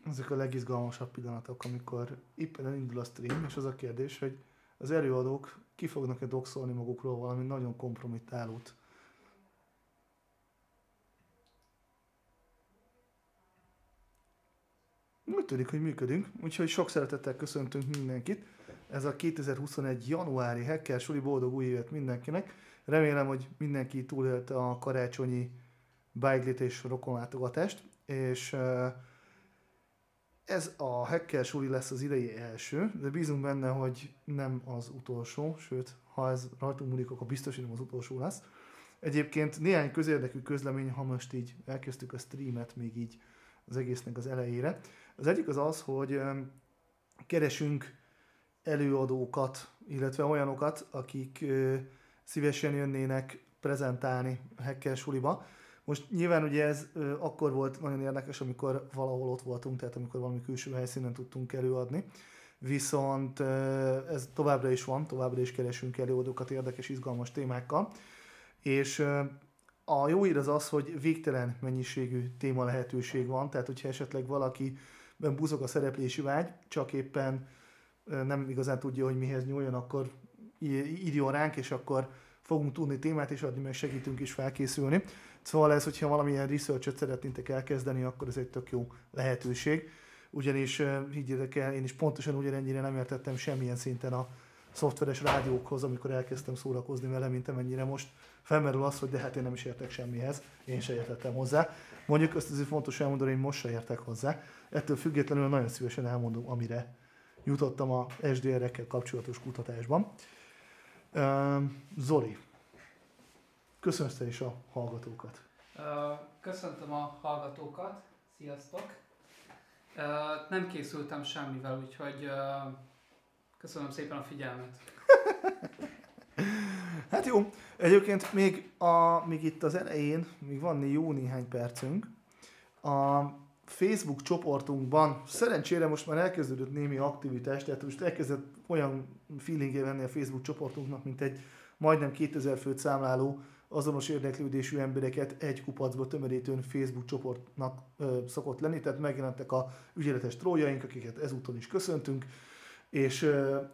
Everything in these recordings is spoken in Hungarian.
ezek a legizgalmasabb pillanatok, amikor éppen elindul a stream, és az a kérdés, hogy az előadók ki fognak-e doxolni magukról valami nagyon kompromittálót. Úgy tűnik, hogy működünk, úgyhogy sok szeretettel köszöntünk mindenkit. Ez a 2021. januári Hacker Suli, boldog új évet mindenkinek. Remélem, hogy mindenki túlélte a karácsonyi beiglit és rokonlátogatást, és ez a Hacker Suli lesz az idei első, de bízunk benne, hogy nem az utolsó, sőt, ha ez rajtunk múlik, akkor biztos, hogy nem az utolsó lesz. Egyébként néhány közérdekű közlemény, ha most így elkezdtük a streamet még így az egésznek az elejére. Az egyik az az, hogy keresünk előadókat, illetve olyanokat, akik szívesen jönnének prezentálni Hacker Suliba. Most nyilván ugye ez akkor volt nagyon érdekes, amikor valahol ott voltunk, tehát amikor valami külső helyszínen tudtunk előadni. Viszont ez továbbra is van, továbbra is keresünk előadókat érdekes, izgalmas témákkal. És a jó hír az az, hogy végtelen mennyiségű téma lehetőség van, tehát hogyha esetleg valakiben buzog a szereplési vágy, csak éppen nem igazán tudja, hogy mihez nyúljon, akkor írjon ránk, és akkor fogunk tudni témát is adni, meg segítünk is felkészülni. Szóval ez, hogyha valamilyen research-öt szeretnétek elkezdeni, akkor ez egy tök jó lehetőség. Ugyanis higgyétek el, én is pontosan ugyanennyire nem értettem semmilyen szinten a szoftveres rádiókhoz, amikor elkezdtem szórakozni vele, mint amennyire most felmerül az, hogy de hát én nem is értek semmihez, én se értettem hozzá. Mondjuk azt azért fontos elmondani, hogy most se értek hozzá. Ettől függetlenül nagyon szívesen elmondom, amire jutottam a SDR-ekkel kapcsolatos kutatásban. Zoli, köszönöm te is a hallgatókat. Köszöntöm a hallgatókat, sziasztok! Nem készültem semmivel, úgyhogy köszönöm szépen a figyelmet. Hát jó, egyébként még itt az elején, még van jó néhány percünk. A Facebook csoportunkban szerencsére most már elkezdődött némi aktivitás, tehát most elkezdett olyan feelingé venni a Facebook csoportunknak, mint egy majdnem 2000 főt számláló azonos érdeklődésű embereket egy kupacba tömörítő Facebook csoportnak szokott lenni, tehát megjelentek a ügyeletes trójaink, akiket ezúton is köszöntünk, és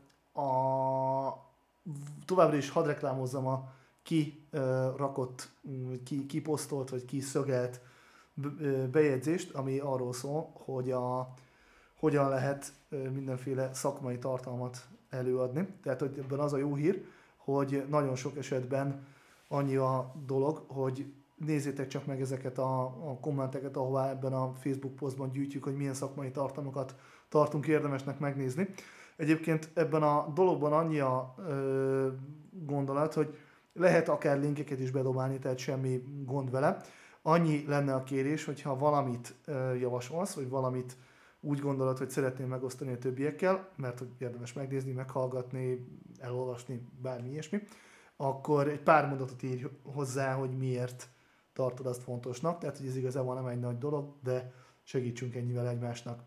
továbbra is hadd reklámozzam a kirakott, kiposztolt vagy kiszögelt bejegyzést, ami arról szól, hogy hogyan lehet mindenféle szakmai tartalmat előadni. Tehát, hogy ebben az a jó hír, hogy nagyon sok esetben annyi a dolog, hogy nézzétek csak meg ezeket a kommenteket, ahová ebben a Facebook posztban gyűjtjük, hogy milyen szakmai tartalmakat tartunk érdemesnek megnézni. Egyébként ebben a dologban annyi a gondolat, hogy lehet akár linkeket is bedobálni, tehát semmi gond vele. Annyi lenne a kérés, hogyha valamit javasolsz, vagy valamit úgy gondolod, hogy szeretnél megosztani a többiekkel, mert hogy érdemes megnézni, meghallgatni, elolvasni, bármi ilyesmi, akkor egy pár mondatot írj hozzá, hogy miért tartod azt fontosnak. Tehát, hogy ez igazából nem egy nagy dolog, de segítsünk ennyivel egymásnak.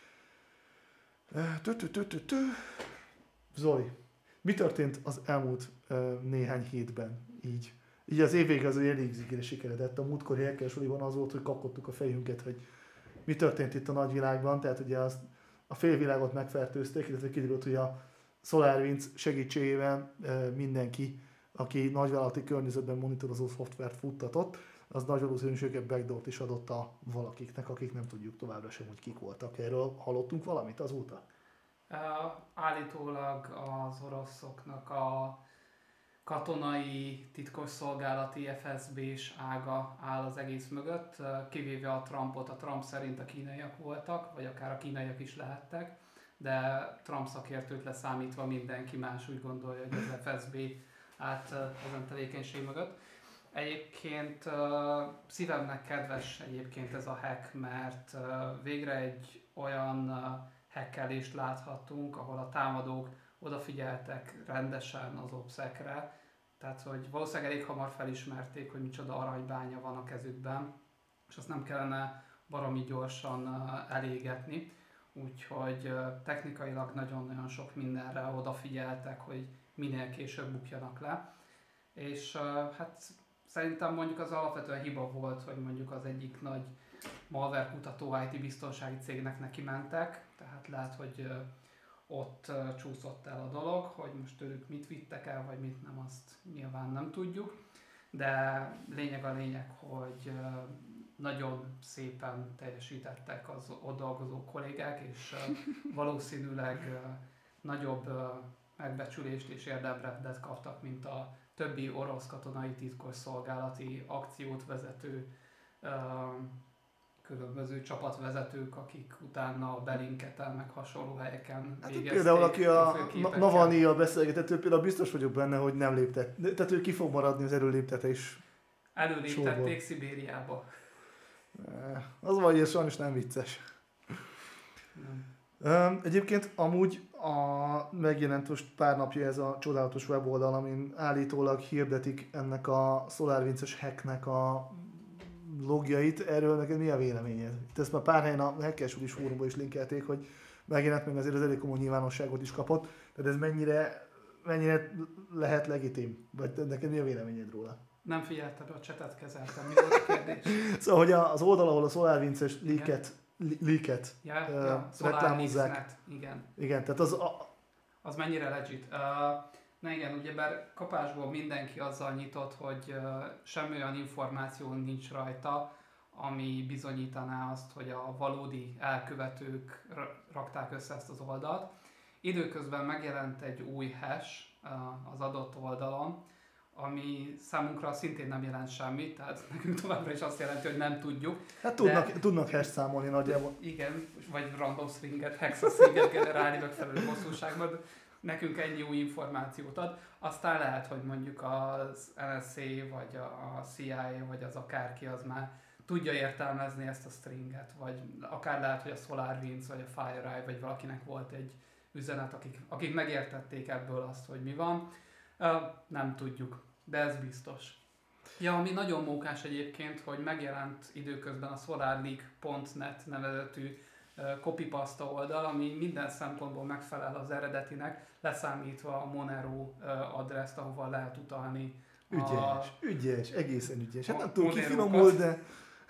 Zoli, mi történt az elmúlt néhány hétben így? Így az év vége az elég sikeredett. A múltkori Hacker Suliban az volt, hogy kapkodtuk a fejünket, hogy mi történt itt a nagyvilágban, tehát ugye a félvilágot megfertőzték, illetve kiderült, hogy a SolarWinds segítségével mindenki, aki nagyvállalati környezetben monitorozó szoftvert futtatott, az nagy valószínűséggel backdoort is adott a valakiknek, akik nem tudjuk továbbra sem, hogy kik voltak. Erről hallottunk valamit azóta? Állítólag az oroszoknak a katonai titkosszolgálati FSB-s ága áll az egész mögött, kivéve a Trumpot. A Trump szerint a kínaiak voltak, vagy akár a kínaiak is lehettek, de Trump szakértőt leszámítva mindenki más úgy gondolja, hogy az FSB állt ezen tevékenység mögött. Egyébként szívemnek kedves egyébként ez a hack, mert végre egy olyan hackelést láthattunk, ahol a támadók odafigyeltek rendesen az OPSEC-re, tehát hogy valószínűleg elég hamar felismerték, hogy micsoda aranybánya van a kezükben, és azt nem kellene baromi gyorsan elégetni, úgyhogy technikailag nagyon-nagyon sok mindenre odafigyeltek, hogy minél később bukjanak le, és hát szerintem mondjuk az alapvetően hiba volt, hogy mondjuk az egyik nagy malware kutató IT biztonsági cégnek neki mentek, tehát lehet, hogy ott csúszott el a dolog, hogy most ők mit vittek el, vagy mit nem, azt nyilván nem tudjuk, de lényeg a lényeg, hogy nagyon szépen teljesítettek az ott dolgozó kollégák, és valószínűleg nagyobb megbecsülést és érdemrendet kaptak, mint a többi orosz katonai titkosszolgálati akciót vezető különböző csapatvezetők, akik utána a Belinketen, meg hasonló helyeken végezték. Például aki a Navalnyjal beszélgetett, például biztos vagyok benne, hogy nem léptet. Tehát ő ki fog maradni az előléptetés. Előléptették Szibériába. Az vagy, sajnos nem vicces. Egyébként amúgy megjelent most pár napja ez a csodálatos weboldal, amin állítólag hirdetik ennek a SolarWinds-es hacknek a logjait. Erről neked mi a véleményed? Ezt már pár helyen a Hackers Úr is fórumban is linkelték, hogy megjelent, meg azért az elég komoly nyilvánosságot is kapott. Tehát ez mennyire lehet legitim? Vagy neked mi a véleményed róla? Nem figyeltem, a csetet kezeltem. Mi volt a kérdés? Szóval, hogy az oldal, ahol a SolarWinds-es leaket reklámozzák. Igen. Igen, tehát az mennyire legit? Na igen, ugyebár kapásból mindenki azzal nyitott, hogy semmi olyan információ nincs rajta, ami bizonyítaná azt, hogy a valódi elkövetők rakták össze ezt az oldalt. Időközben megjelent egy új hash az adott oldalon, ami számunkra szintén nem jelent semmit, tehát nekünk továbbra is azt jelenti, hogy nem tudjuk. Hát tudnak hash számolni nagyjából. Igen, vagy random stringet, hexastringet generálni megfelelő hosszúságban. Nekünk ennyi új információt ad. Aztán lehet, hogy mondjuk az NSA, vagy a CIA, vagy az akárki az már tudja értelmezni ezt a stringet, vagy akár lehet, hogy a SolarWinds, vagy a FireEye, vagy valakinek volt egy üzenet, akik megértették ebből azt, hogy mi van. Nem tudjuk, de ez biztos. Ja, ami nagyon mókás egyébként, hogy megjelent időközben a solarleak.net nevezetű copypasta oldal, ami minden szempontból megfelel az eredetinek, leszámítva a Monero adresszt, ahova lehet utalni. Ügyes, egészen ügyes. Hát nem tudom, kifinomult, de...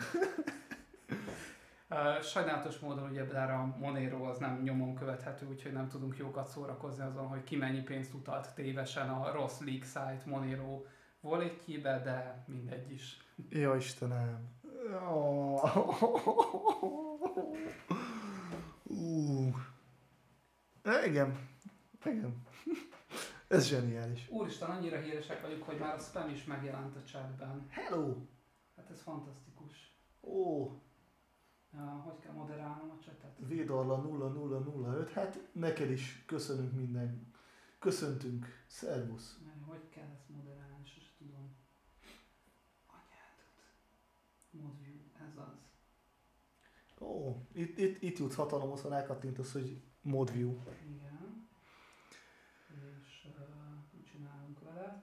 Sajnálatos módon ugye bár a Monero az nem nyomon követhető, úgyhogy nem tudunk jókat szórakozni azon, hogy ki mennyi pénzt utalt tévesen a rossz leak site Monero walletjébe, de mindegy is. Ja, Istenem. Igen. Ez zseniális. Úristen, annyira híresek vagyunk, hogy már a spam is megjelent a chatben. Hello! Hát ez fantasztikus. Hogy kell moderálnom a chatet? Védarla 0005, hát neked is köszönünk minden. Köszöntünk. Szervusz. Hogy kell ezt moderálni, sose tudom. Anyádat. Modview, ez az. Itt jutsz hatalomhoz, ha rákattintasz, hogy Modview. Igen. És mit csinálunk vele?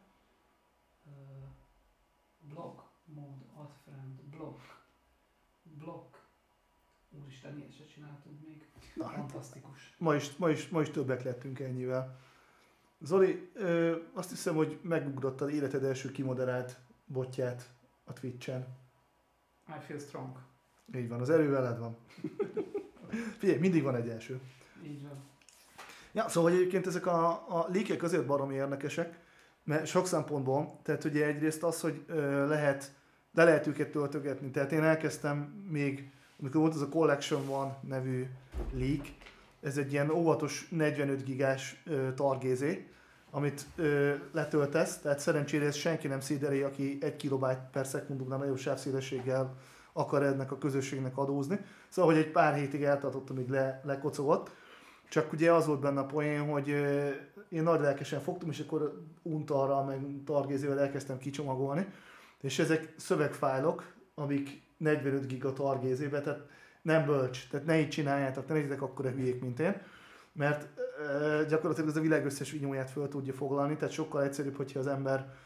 Block, mod, add friend, block. Úristen, ilyet se csináltunk még. Na, fantasztikus. Ma is többek lettünk ennyivel. Zoli, azt hiszem, hogy megugrottad életed első kimoderált botját a Twitch-en. I feel strong. Így van, az erő veled van. Figyelj, mindig van egy első. Így van. Ja, szóval egyébként ezek a leakek azért baromi érdekesek, mert sok szempontból, tehát ugye egyrészt az, hogy le lehet őket töltögetni, tehát én elkezdtem még, amikor volt az a Collection One nevű leak, ez egy ilyen óvatos 45 gigás targézé, amit letöltesz, tehát szerencsére ezt senki nem szédeli, aki 1 kilobájt per szekundumnál nagyobb sávszélességgel akar ennek a közösségnek adózni. Szóval, hogy egy pár hétig eltartott, amíg lekocogott. Csak ugye az volt benne a poén, hogy én nagy lelkesen fogtam, és akkor untalral, meg targézével elkezdtem kicsomagolni. És ezek szövegfájlok, amik 45 giga targézébe, tehát nem bölcs, tehát ne így csináljátok, ne legyetek akkora hülyék, mint én. Mert gyakorlatilag ez a világ összes vinyóját föl tudja foglalni, tehát sokkal egyszerűbb, hogyha az ember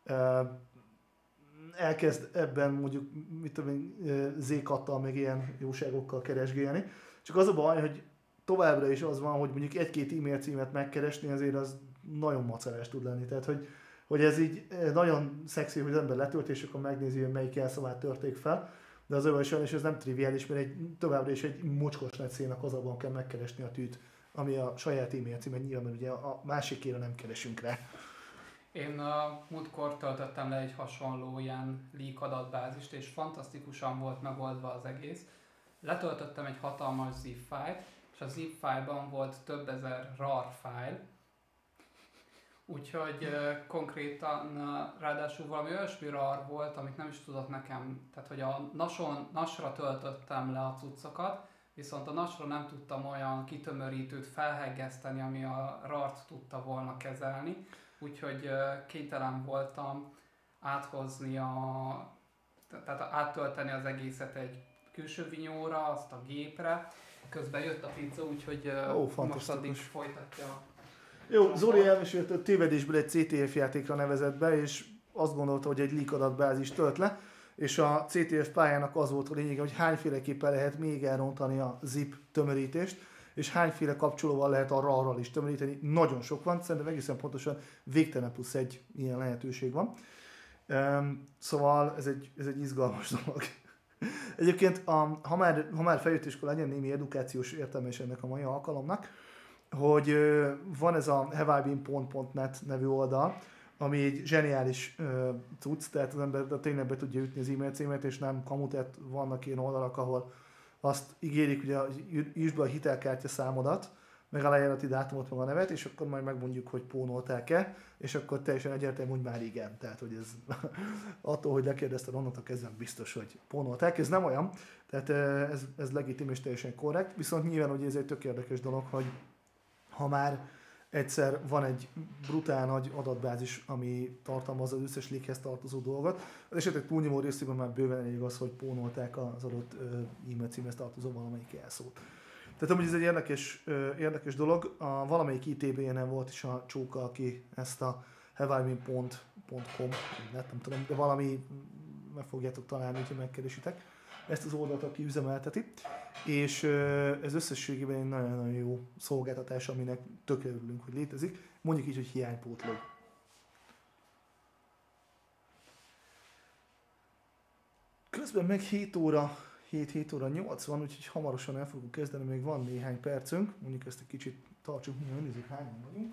elkezd ebben mondjuk, mit tudom én, Z-kattal, meg ilyen jóságokkal keresgélni. Csak az a baj, hogy továbbra is az van, hogy mondjuk egy-két e-mail címet megkeresni, azért az nagyon macerás tud lenni. Tehát, hogy ez így nagyon szexi, hogy az ember letölt, és akkor megnézi, hogy melyik jelszavát törték fel. De az sajnos ez nem triviális, mert továbbra is egy mocskos nagy szénnek azabban kell megkeresni a tűt, ami a saját e-mail címen nyilván, mert ugye a másikére nem keresünk rá. Én múltkor töltöttem le egy hasonló ilyen leak adatbázist, és fantasztikusan volt megoldva az egész. Letöltöttem egy hatalmas zip fájlt, és a zip fájlban volt több ezer RAR fájl, úgyhogy konkrétan ráadásul valami olyasmi RAR volt, amit nem is tudott nekem, tehát hogy a NAS-ra töltöttem le a cuccokat, viszont a NAS-ra nem tudtam olyan kitömörítőt felheggeszteni, ami a RAR-t tudta volna kezelni, úgyhogy kénytelen voltam áthozni tehát áttölteni az egészet egy külső vinyóra, azt a gépre, közben jött a pizza, úgyhogy most addig folytatja. Jó, Zoli elmesélte, hogy tévedésből egy CTF játékra nevezett be, és azt gondolta, hogy egy leak adatbázis tölt le, és a CTF pályának az volt a lényege, hogy hányféleképpen lehet még elrontani a zip tömörítést, és hányféle kapcsolóval lehet a RAR-ral is tömöríteni. Nagyon sok van, szerintem egészen pontosan végtelen plusz egy ilyen lehetőség van. Szóval ez egy izgalmas dolog. Egyébként, ha már feljött, és akkor legyen némi edukációs értelme is ennek a mai alkalomnak, hogy van ez a haveibeen.net nevű oldal, ami egy zseniális cucc, tehát az ember tényleg be tudja ütni az e-mail címet, és nem kamu, tehát vannak ilyen oldalak, ahol azt ígérik, hogy írd be a hitelkártya számodat, meg a lejárati dátumot, meg a nevet, és akkor majd megmondjuk, hogy pónolták-e, és akkor teljesen egyértelmű, hogy már igen. Tehát, hogy ez attól, hogy lekérdezted, onnantól kezdve biztos, hogy pónolták. Ez nem olyan, tehát ez legitim és teljesen korrekt, viszont nyilván, hogy ez egy tök érdekes dolog, hogy ha már egyszer van egy brutál nagy adatbázis, ami tartalmazza az összes leakhez tartozó dolgot, az esetek túlnyomó részében már bőven elég az, hogy pónolták az adott e-mail címhez tartozó valamelyik jelszót. Tehát amúgy ez egy érdekes dolog. Valamelyik ITB-en volt is a csóka, aki ezt a haveibeen.com, nem tudom, de valami meg fogjátok találni, hogyha megkeresitek ezt az oldalt, aki üzemelteti. És ez összességében egy nagyon-nagyon jó szolgáltatás, aminek tökre örülünk, hogy létezik. Mondjuk így, hogy hiánypótló. Közben meg 7 óra 80, úgyhogy hamarosan el fogunk kezdeni, még van néhány percünk. Mondjuk ezt egy kicsit tartsuk, nézzük hányan vagyunk.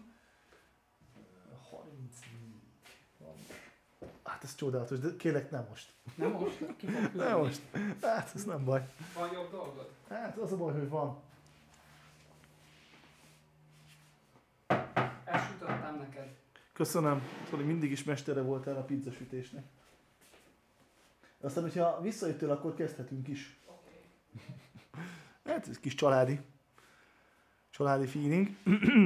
34. Hát ez csodálatos, de kérlek nem most. Nem most? Ki fog küldeni? Nem most. Hát ez nem baj. Van jobb dolgod? Hát az a baj, hogy van. Elsütöttem neked. Köszönöm, Zoli, mindig is mestere voltál a pizzasütésnek. Aztán, hogyha visszajöttél, akkor kezdhetünk is. Hát ez kis családi feeling.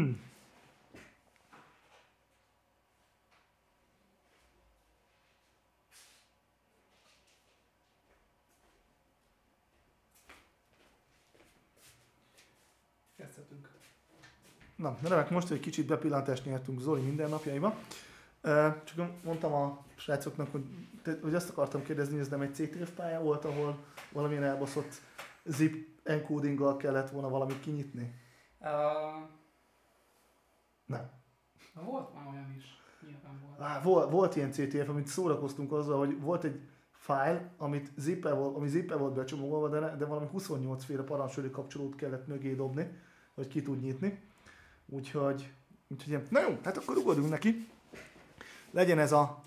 Kezdhetünk. Na, remek, most egy kicsit bepillantást nyertünk Zoli mindennapjaiba. Csak mondtam a srácoknak, hogy azt akartam kérdezni, hogy ez nem egy CTF pálya volt, ahol valamilyen elbaszott zip encodinggal kellett volna valamit kinyitni? Nem. Volt már olyan is. Nyilván volt. Volt ilyen CTF, amit szórakoztunk azzal, hogy volt egy file, ami zippel volt becsomagolva, de valami 28 féle parancsori kapcsolót kellett mögé dobni, hogy ki tud nyitni. Úgyhogy na jó, hát akkor ugorjunk neki. Legyen ez a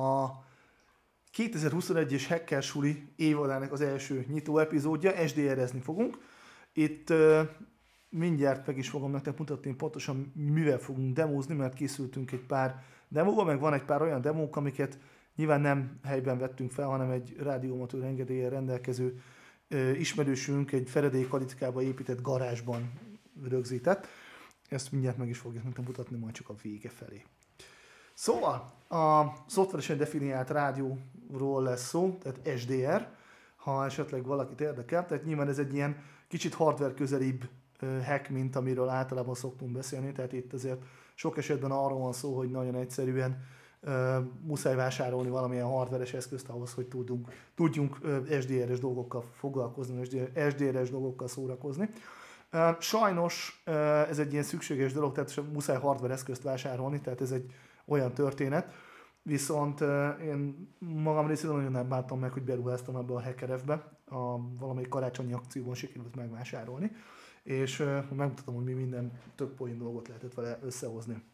2021-es Hacker Suli évadának az első nyitó epizódja, SDR-ezni fogunk. Itt mindjárt meg is fogom nektek mutatni pontosan mivel fogunk demózni, mert készültünk egy pár demóval, meg van egy pár olyan demók, amiket nyilván nem helyben vettünk fel, hanem egy rádióamatőr engedéllyel rendelkező ismerősünk egy Faraday Kalickába épített garázsban rögzített. Ezt mindjárt meg is fogjuk nektek mutatni, majd csak a vége felé. Szóval a szoftveresen definiált rádióról lesz szó, tehát SDR, ha esetleg valakit érdekel. Tehát nyilván ez egy ilyen kicsit hardware közelibb hack, mint amiről általában szoktunk beszélni. Tehát itt azért sok esetben arról van szó, hogy nagyon egyszerűen muszáj vásárolni valamilyen hardveres eszközt ahhoz, hogy tudjunk SDR-es dolgokkal foglalkozni, SDR-es dolgokkal szórakozni. Sajnos ez egy ilyen szükséges dolog, tehát muszáj hardware eszközt vásárolni, tehát ez egy olyan történet, Viszont én magam részéről nagyon nem bántam meg, hogy beruháztam ebbe a hackerefbe, valamelyik karácsonyi akcióban sikerült megvásárolni, és megmutatom, hogy mi minden tök poén dolgot lehetett vele összehozni.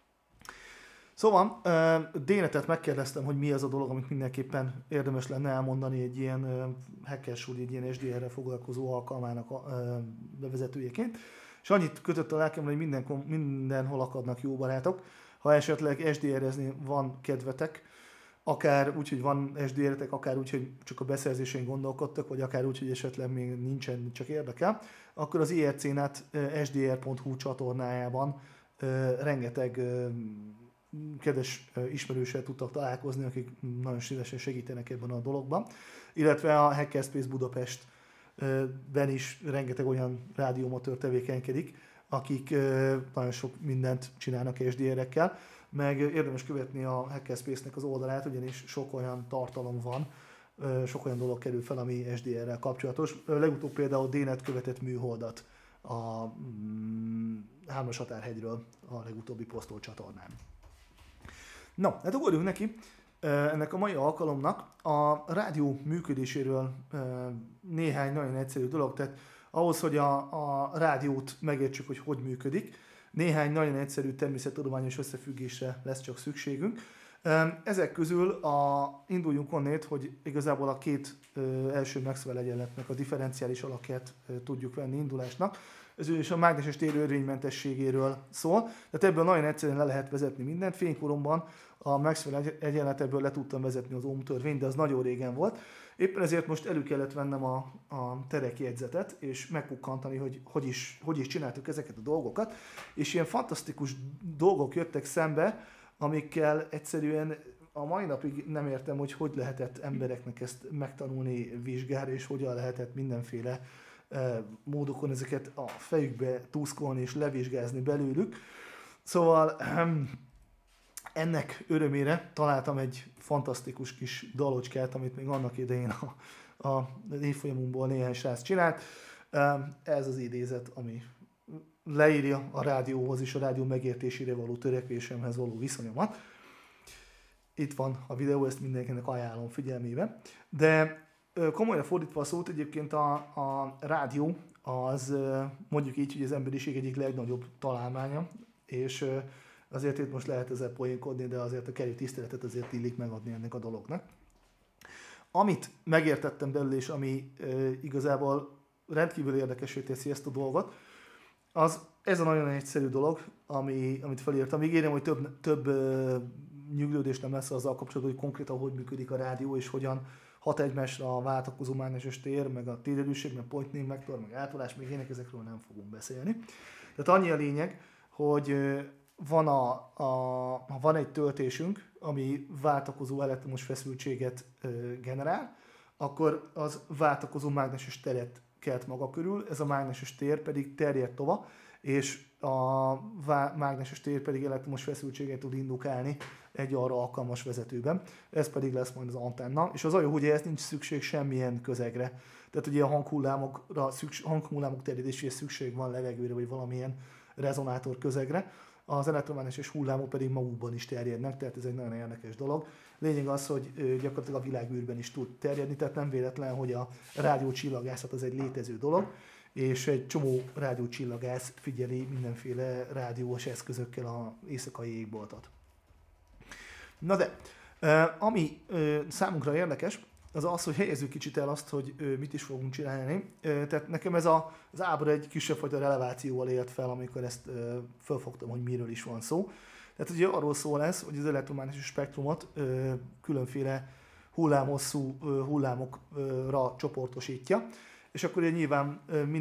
Szóval Dénetet megkérdeztem, hogy mi az a dolog, amit mindenképpen érdemes lenne elmondani egy ilyen hackersúly, egy ilyen SDR-rel foglalkozó alkalmának bevezetőjeként. És annyit kötött a lelkemre, hogy mindenhol akadnak jó barátok. Ha esetleg SDR-ezni van kedvetek, akár úgy, hogy van SDR-etek, akár úgy, hogy csak a beszerzésén gondolkodtak, vagy akár úgy, hogy esetleg még nincsen, csak érdekel, akkor az IRC-net sdr.hu csatornájában rengeteg kedves ismerőssel tudtak találkozni, akik nagyon szívesen segítenek ebben a dologban. Illetve a Hackerspace Budapestben is rengeteg olyan rádiómatőr tevékenykedik, akik nagyon sok mindent csinálnak SDR-ekkel, meg érdemes követni a Hackerspace-nek az oldalát, ugyanis sok olyan tartalom van, sok olyan dolog kerül fel, ami SDR-rel kapcsolatos. Legutóbb például Dénet követett műholdat a Hármas Határhegyről a legutóbbi posztolt csatornán. No, hát ugorjunk neki ennek a mai alkalomnak a rádió működéséről néhány nagyon egyszerű dolog, tehát ahhoz, hogy a rádiót megértsük, hogy működik, néhány nagyon egyszerű természettudományos összefüggésre lesz csak szükségünk. Ezek közül induljunk onnét, hogy igazából a két első Maxwell egyenletnek a differenciális alakját tudjuk venni indulásnak. Ez is a mágneses tér örvénymentességéről szól, tehát ebből nagyon egyszerűen le lehet vezetni mindent. Fénykoromban a Maxwell egyenletből le tudtam vezetni az Ohm törvényt, de az nagyon régen volt. Éppen ezért most elő kellett vennem a terekjegyzetet, és megpukkantani, hogy is csináltuk ezeket a dolgokat. És ilyen fantasztikus dolgok jöttek szembe, amikkel egyszerűen a mai napig nem értem, hogy lehetett embereknek ezt megtanulni vizsgára, és hogyan lehetett mindenféle módokon ezeket a fejükbe tuszkolni és levizsgázni belőlük. Szóval ennek örömére találtam egy fantasztikus kis dalocskát, amit még annak idején a évfolyamunkból néhány srác csinált. Ez az idézet, ami leírja a rádióhoz és a rádió megértésére való törekvésemhez való viszonyomat. Itt van a videó, ezt mindenkinek ajánlom figyelmébe. De komolyan fordítva a szót, egyébként a rádió az mondjuk így, hogy az emberiség egyik legnagyobb találmánya, és azért itt most lehet ezzel poénkodni, de azért a kerű tiszteletet azért illik megadni ennek a dolognak. Amit megértettem belőle, és ami igazából rendkívül érdekessé teszi ezt a dolgot, ez a nagyon egyszerű dolog, amit felírtam. Ígérem, hogy több nyuglődés nem lesz azzal kapcsolatban, hogy konkrétan hogy működik a rádió, és hogyan hat egymásra a váltakozó mágneses tér, meg a térerősség, meg pointning vektor, meg átolás, még ének, ezekről nem fogunk beszélni. Tehát annyi a lényeg, hogy van egy töltésünk, ami váltakozó elektromos feszültséget generál, akkor az váltakozó mágneses teret kelt maga körül, ez a mágneses tér pedig terjed tovább, és a mágneses tér pedig elektromos feszültséget tud indukálni egy arra alkalmas vezetőben. Ez pedig lesz majd az antenna, és az a jó, hogy ehhez nincs szükség semmilyen közegre. Tehát ugye a hanghullámok terjedéséhez szükség van levegőre, vagy valamilyen rezonátor közegre. Az elektromágneses hullámok pedig magukban is terjednek, tehát ez egy nagyon érdekes dolog. Lényeg az, hogy gyakorlatilag a világűrben is tud terjedni, tehát nem véletlen, hogy a rádiócsillagászat az egy létező dolog, és egy csomó rádiócsillagász figyeli mindenféle rádiós eszközökkel az éjszakai égboltot. Na de, ami számunkra érdekes, az az, hogy helyezzük kicsit el azt, hogy mit is fogunk csinálni. Tehát nekem ez az ábra egy kisebb fajta relevációval élt fel, amikor ezt felfogtam, hogy miről is van szó. Tehát ugye arról szól ez, hogy az elektromágneses spektrumot különféle hullámhosszú hullámokra csoportosítja, és akkor ugye nyilván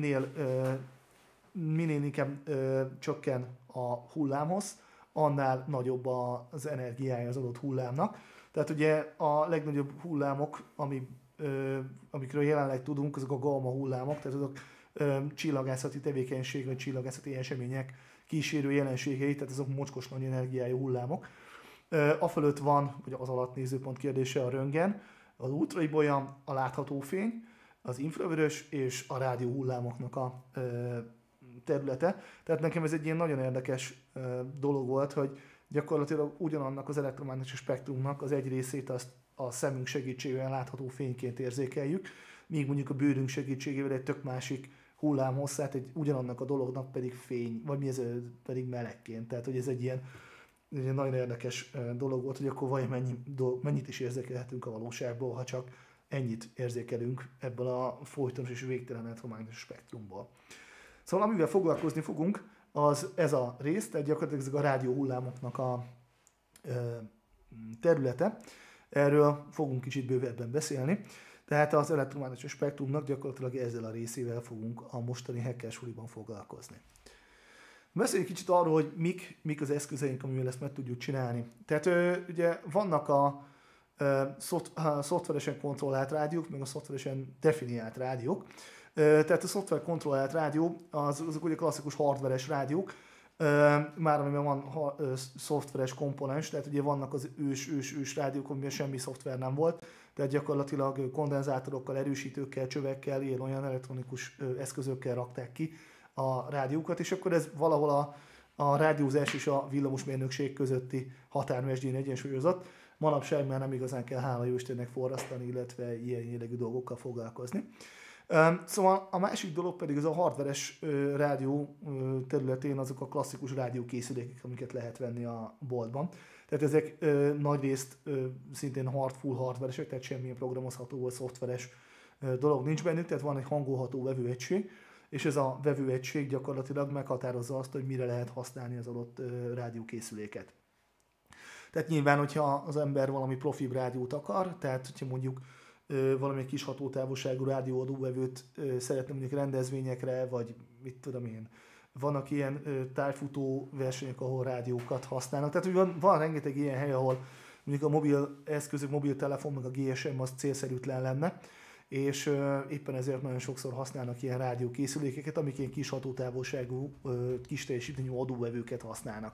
minél inkább csökken a hullámhossz, annál nagyobb az energiája az adott hullámnak. Tehát ugye a legnagyobb hullámok, amikről jelenleg tudunk, azok a gamma hullámok, tehát azok csillagászati tevékenység, vagy csillagászati események kísérő jelenségei, tehát azok mocskos nagy energiájú hullámok. Afölött van, vagy az alatt nézőpont kérdése a röntgen, az ultraibolya, a látható fény, az infravörös és a rádió hullámoknak a területe. Tehát nekem ez egy ilyen nagyon érdekes dolog volt, hogy gyakorlatilag ugyanannak az elektromágneses spektrumnak az egy részét azt a szemünk segítségével látható fényként érzékeljük, míg mondjuk a bőrünk segítségével egy tök másik hullámhosszát, egy ugyanannak a dolognak pedig fény, vagy mi ez pedig melegként. Tehát, hogy ez egy ilyen nagyon érdekes dolog volt, hogy akkor vajon mennyit is érzékelhetünk a valóságból, ha csak ennyit érzékelünk ebből a folytonos és végtelen elektromágneses spektrumból. Szóval amivel foglalkozni fogunk, az ez a rész, tehát gyakorlatilag ezek a rádióhullámoknak a területe. Erről fogunk kicsit bővebben beszélni. Tehát az elektromágneses spektrumnak gyakorlatilag ezzel a részével fogunk a mostani Hacker Suliban foglalkozni. Beszéljünk kicsit arról, hogy mik az eszközeink, amivel ezt meg tudjuk csinálni. Tehát ugye vannak a szoftveresen kontrollált rádiók, meg a szoftveresen definiált rádiók. Tehát a szoftver kontrollált rádió, azok ugye klasszikus hardveres rádiók, már amiben van szoftveres komponens, tehát ugye vannak az ős rádiók, amiben semmi szoftver nem volt, tehát gyakorlatilag kondenzátorokkal, erősítőkkel, csövekkel, ilyen olyan elektronikus eszközökkel rakták ki a rádiókat, és akkor ez valahol a rádiózás és a villamosmérnökség közötti határmesdjén egyensúlyozott. Manapság már nem igazán kell, hála jó Istennek, forrasztani, illetve ilyen jellegű dolgokkal foglalkozni. Szóval a másik dolog pedig az a hardveres rádió területén azok a klasszikus rádiókészülékek, amiket lehet venni a boltban. Tehát ezek nagyrészt szintén full hardveresek, tehát semmilyen programozható vagy szoftveres dolog nincs bennük, tehát van egy hangolható vevőegység, és ez a vevőegység gyakorlatilag meghatározza azt, hogy mire lehet használni az adott rádiókészüléket. Tehát nyilván, hogyha az ember valami profibb rádiót akar, tehát hogyha mondjuk valamilyen kis hatótávolságú rádióadóvevőt szeretne mondjuk rendezvényekre, vagy mit tudom én, vannak ilyen tájfutó versenyek, ahol rádiókat használnak. Tehát hogy van rengeteg ilyen hely, ahol mondjuk a mobil eszközök, mobiltelefon, meg a GSM az célszerűtlen lenne, és éppen ezért nagyon sokszor használnak ilyen rádiókészülékeket, amik ilyen kis hatótávolságú, kis teljesítményű adóvevőket használnak.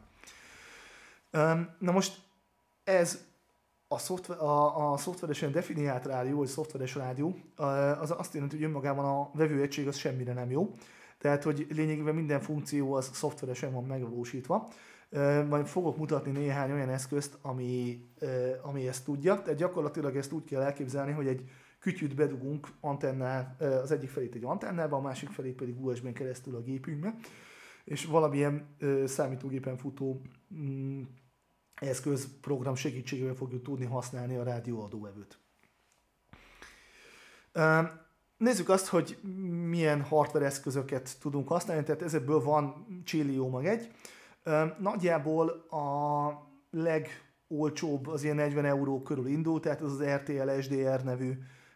Na most ez a szoftveresen definiált rádió, vagy szoftveres rádió, az azt jelenti, hogy önmagában a vevőegység az semmire nem jó. Tehát, hogy lényegében minden funkció az szoftveresen van megvalósítva. Majd fogok mutatni néhány olyan eszközt, ami ezt tudja. Tehát gyakorlatilag ezt úgy kell elképzelni, hogy egy kütyűt bedugunk az egyik felét egy antennába, a másik felét pedig USB-n keresztül a gépünkbe, és valamilyen számítógépen futó eszközprogram segítségével fogjuk tudni használni a rádióadóvevőt. Nézzük azt, hogy milyen hardware eszközöket tudunk használni, tehát ezekből van csillió mag egy. Nagyjából a legolcsóbb az ilyen 40 euró körül indul, tehát ez az RTL SDR nevű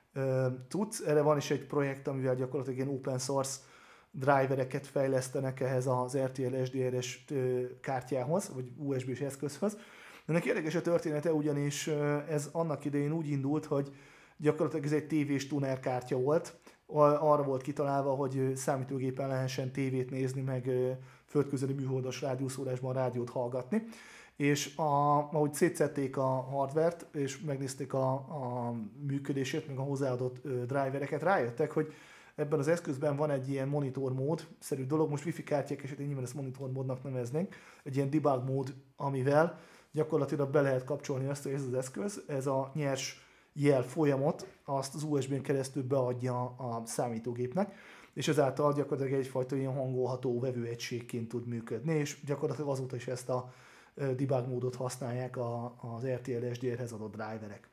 cucc. Erre van is egy projekt, amivel gyakorlatilag ilyen open source drivereket fejlesztenek ehhez az RTL SDR-es kártyához, vagy USB-s eszközhöz. Ennek érdekes a története, ugyanis ez annak idején úgy indult, hogy gyakorlatilag ez egy tévés tuner kártya volt. Arra volt kitalálva, hogy számítógépen lehessen tévét nézni, meg földközeli műholdas rádiószórásban rádiót hallgatni. És ahogy szétszették a hardvert, és megnézték a működését, meg a hozzáadott drivereket, rájöttek, hogy ebben az eszközben van egy ilyen monitor mód szerű dolog, most wifi kártyák esetén nyilván ezt monitor módnak neveznénk, egy ilyen debug mód, amivel gyakorlatilag be lehet kapcsolni azt, hogy ez az eszköz, ez a nyers jel folyamot, azt az USB-n keresztül beadja a számítógépnek, és ezáltal gyakorlatilag egyfajta ilyen hangolható vevőegységként tud működni, és gyakorlatilag azóta is ezt a debug módot használják az RTL SDR-hez adott driverek.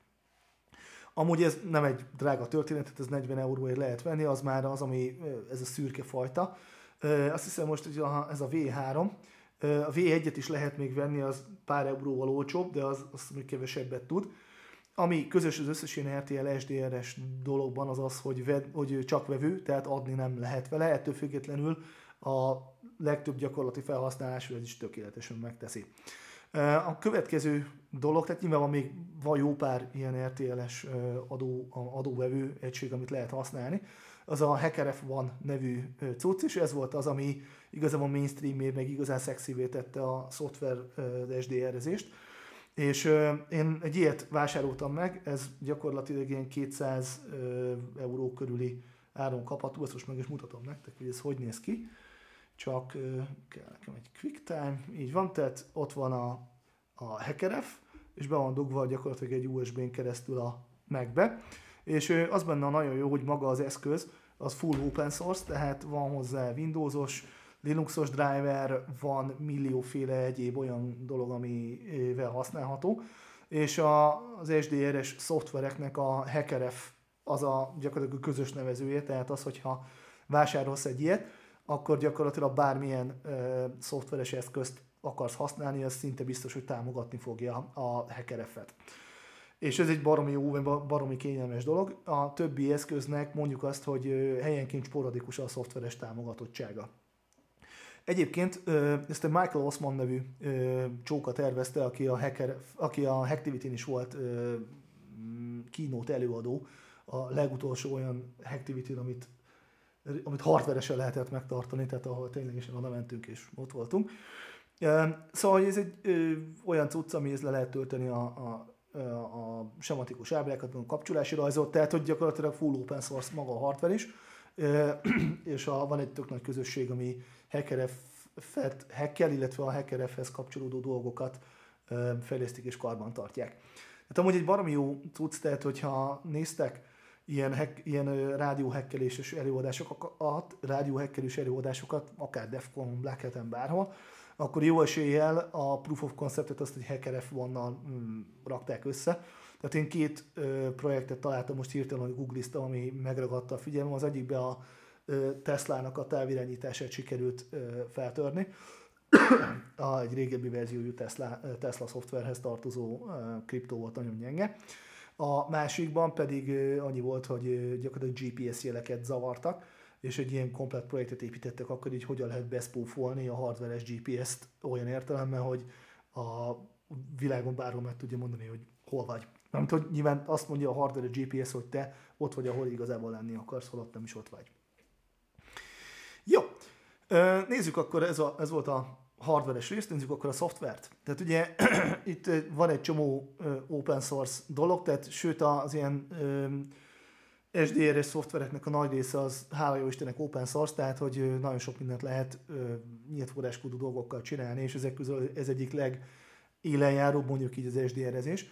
Amúgy ez nem egy drága történet, ez 40 euróért lehet venni, az már az, ami ez a szürke fajta. Azt hiszem most, hogy ez a V3, a V1-et is lehet még venni, az pár euróval olcsóbb, de az még kevesebbet tud. Ami közös az összes ilyen RTL SDR-es dologban az az, hogy csak vevő, tehát adni nem lehet vele, ettől függetlenül a legtöbb gyakorlati felhasználású ez is tökéletesen megteszi. A következő dolog, tehát nyilván van jó pár ilyen RTL-es adóvevő egység, amit lehet használni, az a HackerF1 nevű cucc, és ez volt az, ami igazából mainstream-é, meg igazán szexivé tette a szoftver SDR-ezést. És én egy ilyet vásároltam meg, ez gyakorlatilag ilyen 200 euró körüli áron kapható, ezt most meg is mutatom nektek, hogy ez hogy néz ki. Csak kell nekem egy QuickTime, így van, tehát ott van a HackerF, és be van dugva gyakorlatilag egy USB-n keresztül a Mac-be, és az benne nagyon jó, hogy maga az eszköz az full open source, tehát van hozzá Windowsos, Linuxos driver, van millióféle egyéb olyan dolog, amivel használható, és az SDR-es szoftvereknek a HackerF az a gyakorlatilag közös nevezője, tehát az, hogyha vásárolsz egy ilyet, akkor gyakorlatilag bármilyen szoftveres eszközt akarsz használni, az szinte biztos, hogy támogatni fogja a HackerF-et. És ez egy baromi jó, baromi kényelmes dolog. A többi eszköznek mondjuk azt, hogy helyenként sporadikus a szoftveres támogatottsága. Egyébként ezt a Michael Osman nevű csóka tervezte, aki a Hacktivity-n is volt keynote előadó, a legutolsó olyan Hacktivity-n, amit hardveresen lehetett megtartani, tehát ahol ténylegesen oda mentünk és ott voltunk. Szóval ez egy olyan cucc, amihez le lehet tölteni a sematikus ábrákat, a kapcsolási rajzot, tehát hogy gyakorlatilag full open source maga a hardware is, és van egy tök nagy közösség, ami HackerF-et hackkel, illetve a HackerF-hez kapcsolódó dolgokat fejlesztik és karban tartják. Tehát amúgy egy baromi jó cucc, tehát hogyha néztek ilyen rádióhekkeléses előadásokat, akár Defcon, Black Hat-en, bárhol, akkor jó eséllyel a Proof of Concept-et azt egy HackerF One-nal rakták össze. Tehát én két projektet találtam most hirtelen, hogy googliztam, ami megragadta a figyelmem. Az egyikben a Tesla-nak a távirányítását sikerült feltörni. Egy régebbi verziójú Tesla szoftverhez tartozó kriptó volt nagyon gyenge. A másikban pedig annyi volt, hogy gyakorlatilag GPS jeleket zavartak, és egy ilyen komplett projektet építettek akkor így, hogyan lehet beszpófolni a hardveres GPS-t olyan értelemben, hogy a világon bárhol meg tudja mondani, hogy hol vagy. Mert hogy nyilván azt mondja a hardveres GPS, hogy te ott vagy, ahol igazából lenni akarsz, holott nem is ott vagy. Jó, nézzük akkor, ez volt a hardveres részt, nézzük akkor a szoftvert. Tehát ugye itt van egy csomó open source dolog, tehát sőt az ilyen SDR-es szoftvereknek a nagy része az, hála jó Istennek, open source, tehát hogy nagyon sok mindent lehet nyílt forráskódú dolgokkal csinálni, és ezek közül ez egyik legélenjáróbb, mondjuk így az SDR-ezés.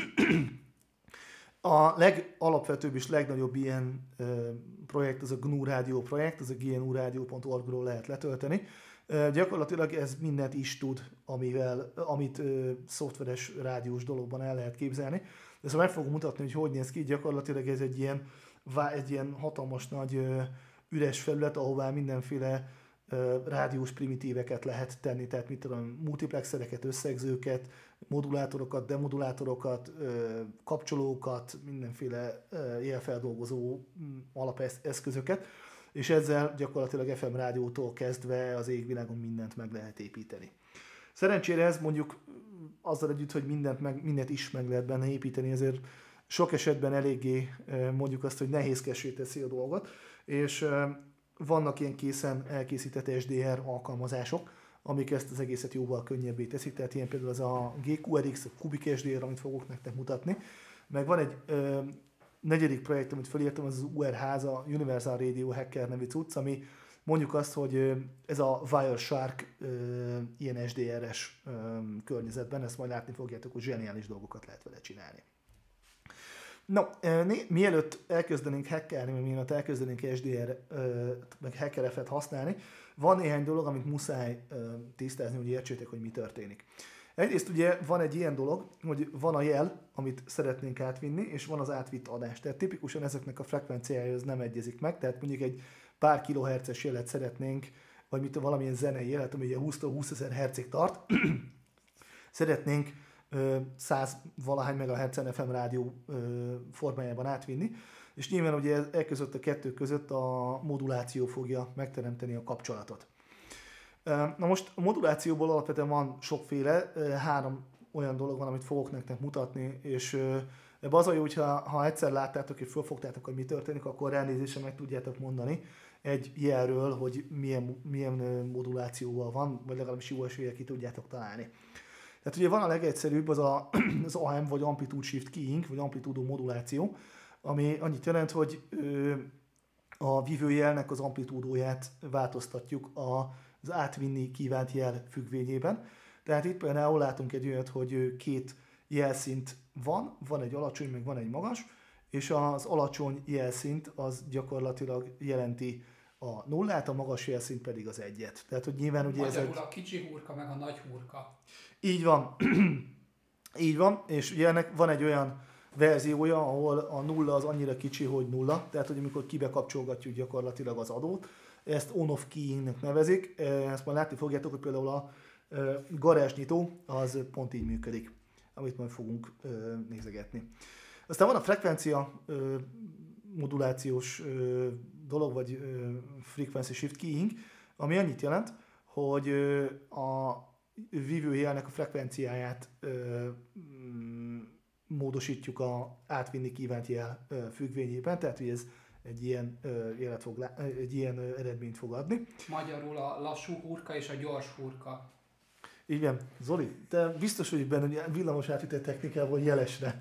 A legalapvetőbb és legnagyobb ilyen projekt az a GNU rádió projekt, az a gnuradio.org-ról lehet letölteni. Gyakorlatilag ez mindent is tud, amit szoftveres rádiós dologban el lehet képzelni. De szóval meg fogom mutatni, hogy néz ki. Gyakorlatilag ez egy ilyen hatalmas nagy üres felület, ahová mindenféle rádiós primitíveket lehet tenni, tehát mit tudom, multiplexereket, összegzőket, modulátorokat, demodulátorokat, kapcsolókat, mindenféle jelfeldolgozó alapeszközöket, és ezzel gyakorlatilag FM rádiótól kezdve az égvilágon mindent meg lehet építeni. Szerencsére ez mondjuk azzal együtt, hogy mindent is meg lehet benne építeni, ezért sok esetben eléggé mondjuk azt, hogy nehézkessé teszi a dolgot, és vannak ilyen készen elkészített SDR alkalmazások, amik ezt az egészet jóval könnyebbé teszik, tehát ilyen például az a GQRX, a Kubik SDR, amit fogok nektek mutatni. Meg van egy negyedik projekt, amit felírtam, az URH, a Universal Radio Hacker nevű cucc, ami mondjuk azt, hogy ez a Wireshark ilyen SDR-es környezetben, ezt majd látni fogjátok, hogy zseniális dolgokat lehet vele csinálni. No, mielőtt elkezdenénk hackelni, vagy mielőtt elkezdenénk SDR, meg HackerF-et használni, van néhány dolog, amit muszáj tisztázni, hogy értsétek, hogy mi történik. Egyrészt ugye van egy ilyen dolog, hogy van a jel, amit szeretnénk átvinni, és van az átvitt adás. Tehát tipikusan ezeknek a frekvenciája az nem egyezik meg, tehát mondjuk egy pár kilohertzes jelet szeretnénk, vagy valamilyen zenei jelet, ami ugye 20-20 ezer hertzig tart, szeretnénk 100 valahány megahertzen FM rádió formájában átvinni, és nyilván ugye között a kettő között a moduláció fogja megteremteni a kapcsolatot. Na most a modulációból alapvetően van sokféle, 3 olyan dolog van, amit fogok nektek mutatni, és ebben az a jó, hogyha egyszer láttátok és fölfogtátok, hogy mi történik, akkor ránézésre meg tudjátok mondani egy jelről, hogy milyen modulációval van, vagy legalábbis jó eséllyel ki tudjátok találni. Tehát ugye van a legegyszerűbb az AM vagy Amplitude Shift Keying, vagy amplitúdó moduláció, ami annyit jelent, hogy a vívőjelnek az amplitúdóját változtatjuk az átvinni kívánt jel függvényében. Tehát itt például látunk egy olyat, hogy két jelszint van egy alacsony, meg van egy magas, és az alacsony jelszint az gyakorlatilag jelenti a nullát, a magas jelszint pedig az egyet. Tehát, hogy nyilván ugye magyarul a kicsi hurka meg a nagy hurka. Így van. Így van, és ugye ennek van egy olyan verziója, ahol a nulla az annyira kicsi, hogy nulla, tehát hogy amikor kibekapcsolgatjuk gyakorlatilag az adót, ezt on-off keyingnek nevezik, ezt majd látni fogjátok, hogy például a garázsnyitó az pont így működik, amit majd fogunk nézegetni. Aztán van a frekvencia modulációs dolog, vagy frequency shift keying, ami annyit jelent, hogy a vívőjelnek a frekvenciáját módosítjuk a átvinni kívánt jel függvényében, tehát hogy ez egy ilyen, egy ilyen eredményt fog adni. Magyarul a lassú hurka és a gyors hurka. Igen, Zoli, te biztos vagy benne, hogy villamos átvitel technikából jelesre.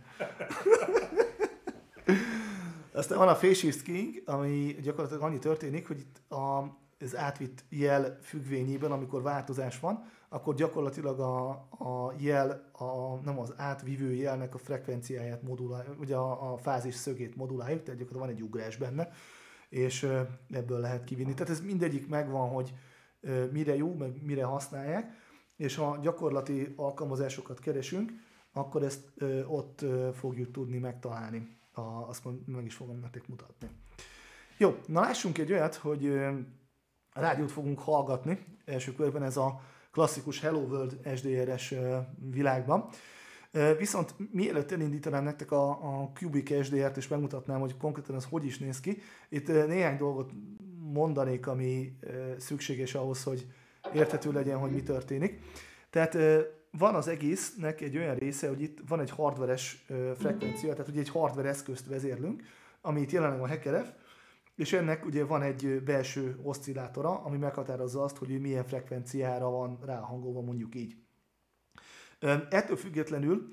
Aztán van a phase shift keying, ami gyakorlatilag annyi történik, hogy itt az átvitt jel függvényében, amikor változás van, akkor gyakorlatilag a jel, nem az átvívő jelnek a frekvenciáját modulálja, ugye a fázis szögét moduláljuk, tehát gyakorlatilag van egy ugrás benne, és ebből lehet kivinni. Tehát ez mindegyik megvan, hogy mire jó, meg mire használják, és ha gyakorlati alkalmazásokat keresünk, akkor ezt ott fogjuk tudni megtalálni. Azt meg is fogom nektek mutatni. Jó, na lássunk egy olyat, hogy rádiót fogunk hallgatni. Első körben ez a klasszikus Hello World SDR-es világban. Viszont mielőtt elindítanám nektek a Cubic SDR-t és megmutatnám, hogy konkrétan az hogy is néz ki, itt néhány dolgot mondanék, ami szükséges ahhoz, hogy érthető legyen, hogy mi történik. Tehát van az egésznek egy olyan része, hogy itt van egy hardveres frekvencia, tehát ugye egy hardware eszközt vezérlünk, ami itt jelenleg a HackerF, és ennek ugye van egy belső oszcillátora, ami meghatározza azt, hogy milyen frekvenciára van ráhangolva, mondjuk így. Ettől függetlenül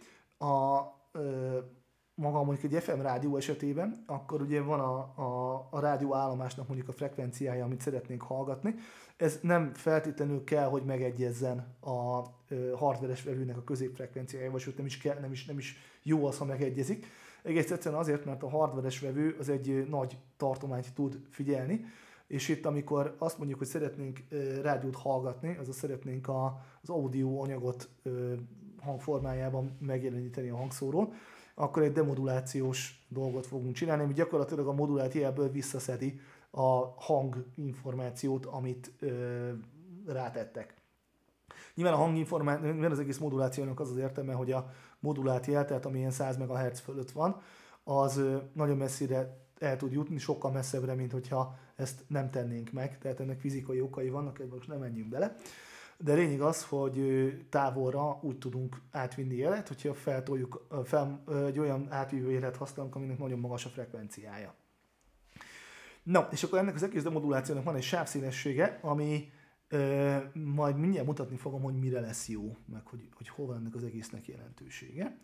maga mondjuk egy FM rádió esetében, akkor ugye van a rádióállomásnak mondjuk a frekvenciája, amit szeretnénk hallgatni. Ez nem feltétlenül kell, hogy megegyezzen a hardveres vevőnek a középfrekvenciája, vagy sőt nem is jó az, ha megegyezik. Egész egyszerűen azért, mert a hardveres vevő az egy nagy tartományt tud figyelni, és itt amikor azt mondjuk, hogy szeretnénk rádiót hallgatni, azaz szeretnénk az audio anyagot hangformájában megjeleníteni a hangszórón, akkor egy demodulációs dolgot fogunk csinálni, ami gyakorlatilag a modulált jelből visszaszedi a hanginformációt, amit rátettek. Nyilván a hanginformáció, az egész modulációnak az az értelme, hogy a modulált jel, tehát ami ilyen 100 MHz fölött van, az nagyon messzire el tud jutni, sokkal messzebbre, mint hogyha ezt nem tennénk meg, tehát ennek fizikai okai vannak, ebben most nem menjünk bele. De lényeg az, hogy távolra úgy tudunk átvinni jelet, hogyha feltoljuk, egy olyan átvívő jelet használunk, aminek nagyon magas a frekvenciája. Na, és akkor ennek az egész demodulációnak van egy sávszélessége, ami majd mindjárt mutatni fogom, hogy mire lesz jó, meg hogy hol van ennek az egésznek jelentősége.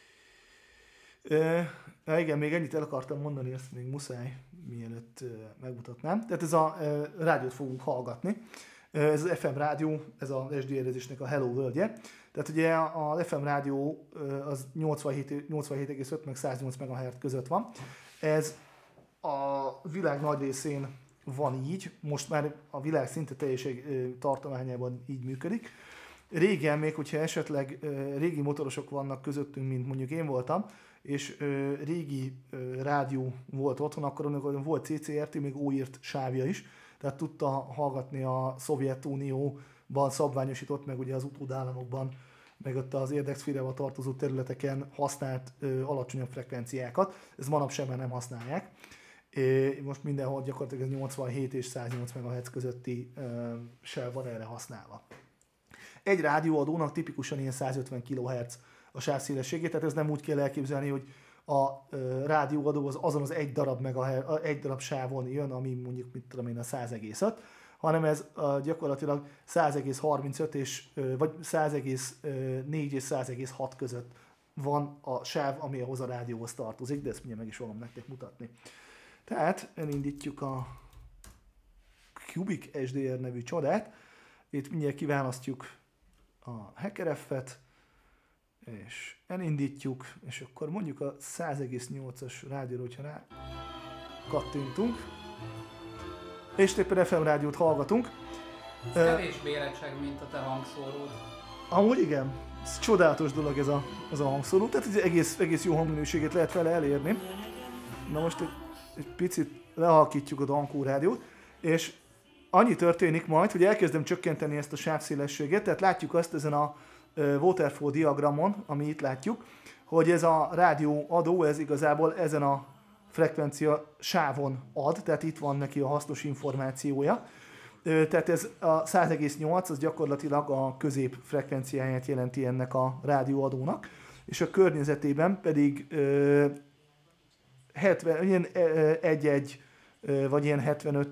Igen, még ennyit el akartam mondani, ezt még muszáj, mielőtt megmutatnám. Tehát ez a rádiót fogunk hallgatni. Ez az FM rádió, ez a SDR-ezésnek a Hello World-je. Tehát ugye az FM rádió az 87,5 meg 108 MHz között van. Ez a világ nagy részén van így, most már a világ szinte teljes tartományában így működik. Régen még, hogyha esetleg régi motorosok vannak közöttünk, mint mondjuk én voltam, és régi rádió volt otthon, akkor volt CCRT, még óírt sávja is, tehát tudta hallgatni a Szovjetunióban szabványosított, meg ugye az utódállamokban, meg ott az érdekszférába tartozó területeken használt alacsonyabb frekvenciákat. Ez manapság már nem használják. Most mindenhol gyakorlatilag ez 87 és 108 MHz közötti sáv van erre használva. Egy rádióadónak tipikusan ilyen 150 kHz a sávszélességét, tehát ez nem úgy kell elképzelni, hogy a rádióadó az azon az egy darab sávon jön, ami mondjuk mit tudom én a 100,5, hanem ez gyakorlatilag 100,35 és vagy 100,4 és 100,6 között van a sáv, ami ahhoz a rádióhoz tartozik, de ezt mindjárt meg is fogom nektek mutatni. Tehát elindítjuk a Cubic SDR nevű csodát, itt mindjárt kiválasztjuk a HackerF-et, és elindítjuk, és akkor mondjuk a 100,8-as rádióra, hogyha rá kattintunk, és éppen FM rádiót hallgatunk. Ez kevésbé recseg, mint a te hangszóród. Amúgy igen, ez csodálatos dolog ez a hangszóró, tehát egész jó hangminőséget lehet vele elérni. Na most egy picit lehalkítjuk a Dankó rádiót, és annyi történik majd, hogy elkezdem csökkenteni ezt a sávszélességet, tehát látjuk azt ezen a waterfall diagramon, ami itt látjuk, hogy ez a rádió adó, ez igazából ezen a frekvencia sávon ad, tehát itt van neki a hasznos információja. Tehát ez a 100,8 az gyakorlatilag a közép frekvenciáját jelenti ennek a rádióadónak, és a környezetében pedig 70, ilyen 1-1 vagy ilyen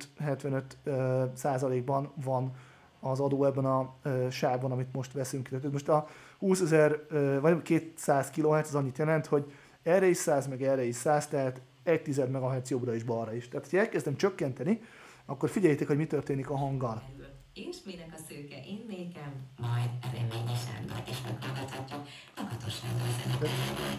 75% van az adó ebben a sávban, amit most veszünk. Tehát most a 20.000 vagy 200 kHz az annyit jelent, hogy erre is 100, meg erre is 100, tehát 1,1 MHz jobbra és balra is. Tehát, ha elkezdem csökkenteni, akkor figyeljétek, hogy mi történik a hanggal. És minek a szőke innékem, majd reményesen nagy és meghallgathatjuk Lakatos Sándor zenekar.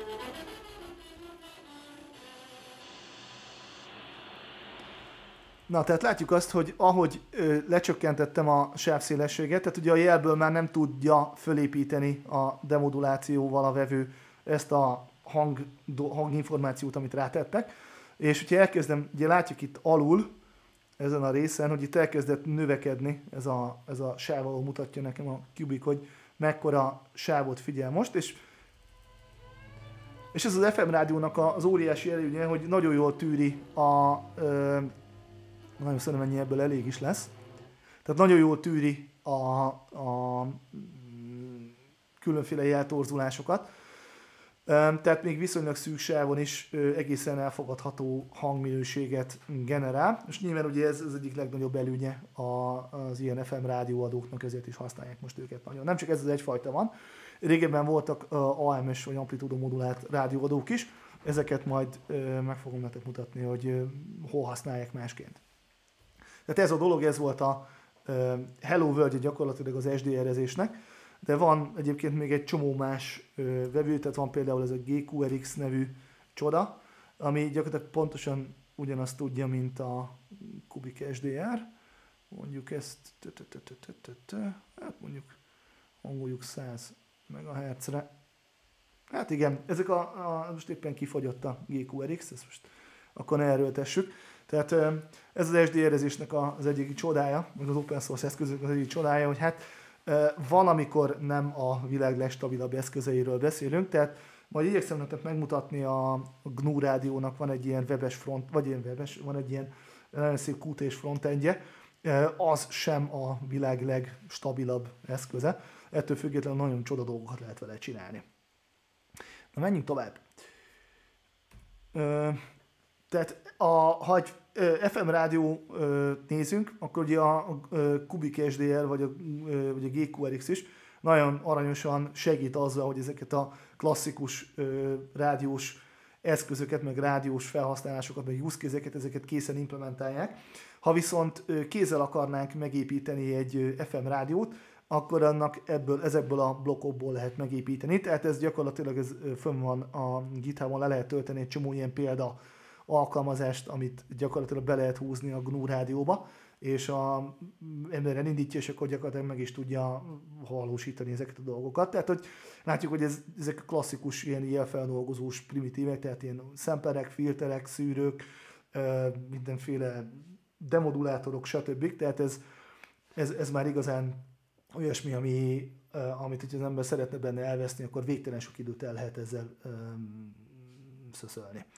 Na, tehát látjuk azt, hogy ahogy lecsökkentettem a sávszélességet, tehát ugye a jelből már nem tudja fölépíteni a demodulációval a vevő ezt a hanginformációt, amit rátettek, és hogyha elkezdem, ugye látjuk itt alul, ezen a részen, hogy itt elkezdett növekedni, ez a sáv, ahol mutatja nekem a Cubic, hogy mekkora sávot figyel most, és ez az FM rádiónak az óriási előnye, hogy nagyon jól tűri nagyon szerintem ennyi ebből elég is lesz, tehát nagyon jól tűri a különféle jeltorzulásokat, tehát még viszonylag szűk sávon is egészen elfogadható hangminőséget generál, és nyilván ugye ez az egyik legnagyobb előnye az ilyen FM rádióadóknak, ezért is használják most őket nagyon. Nem csak ez az egyfajta van, régebben voltak AM-es vagy amplitúdó modulált rádióadók is, ezeket majd meg fogom nektek mutatni, hogy hol használják másként. Tehát ez a dolog, ez volt a Hello World gyakorlatilag az SDR-ezésnek, de van egyébként még egy csomó más vevő, tehát van például ez a GQRX nevű csoda, ami gyakorlatilag pontosan ugyanazt tudja, mint a Cubic SDR. Mondjuk ezt, hát mondjuk hangoljuk 100 MHz-re. Hát igen, ezek most éppen kifogyott a GQRX, ezt most akkor ne erőltessük. Tehát ez az SDR-ezésnek az egyik csodája, meg az open source eszközök az egyik csodája, hogy hát van, amikor nem a világ legstabilabb eszközeiről beszélünk, tehát majd igyekszem nektek megmutatni a GNU rádiónak van egy ilyen webes front, vagy ilyen webes, van egy ilyen nagyon szép Qt-s frontendje, az sem a világ legstabilabb eszköze, ettől függetlenül nagyon csoda dolgokat lehet vele csinálni. Na menjünk tovább. Tehát ha egy FM rádió nézünk, akkor ugye a Cubic SDR vagy a GQRX is nagyon aranyosan segít azzal, hogy ezeket a klasszikus rádiós eszközöket, meg rádiós felhasználásokat, meg use case-eket, ezeket készen implementálják. Ha viszont kézzel akarnánk megépíteni egy FM rádiót, akkor annak ezekből a blokkokból lehet megépíteni. Tehát ez gyakorlatilag fönn van a GitHubon, le lehet tölteni egy csomó ilyen példa alkalmazást, amit gyakorlatilag be lehet húzni a GNU rádióba, és a ember elindítja, és akkor gyakorlatilag meg is tudja valósítani ezeket a dolgokat. Tehát, hogy látjuk, hogy ezek a klasszikus ilyen jelfeldolgozós primitívek, tehát ilyen samplerek, filterek, szűrők, mindenféle demodulátorok, stb. Tehát ez már igazán olyasmi, amit hogyha az ember szeretne benne elveszni, akkor végtelen sok időt el lehet ezzel szöszölni.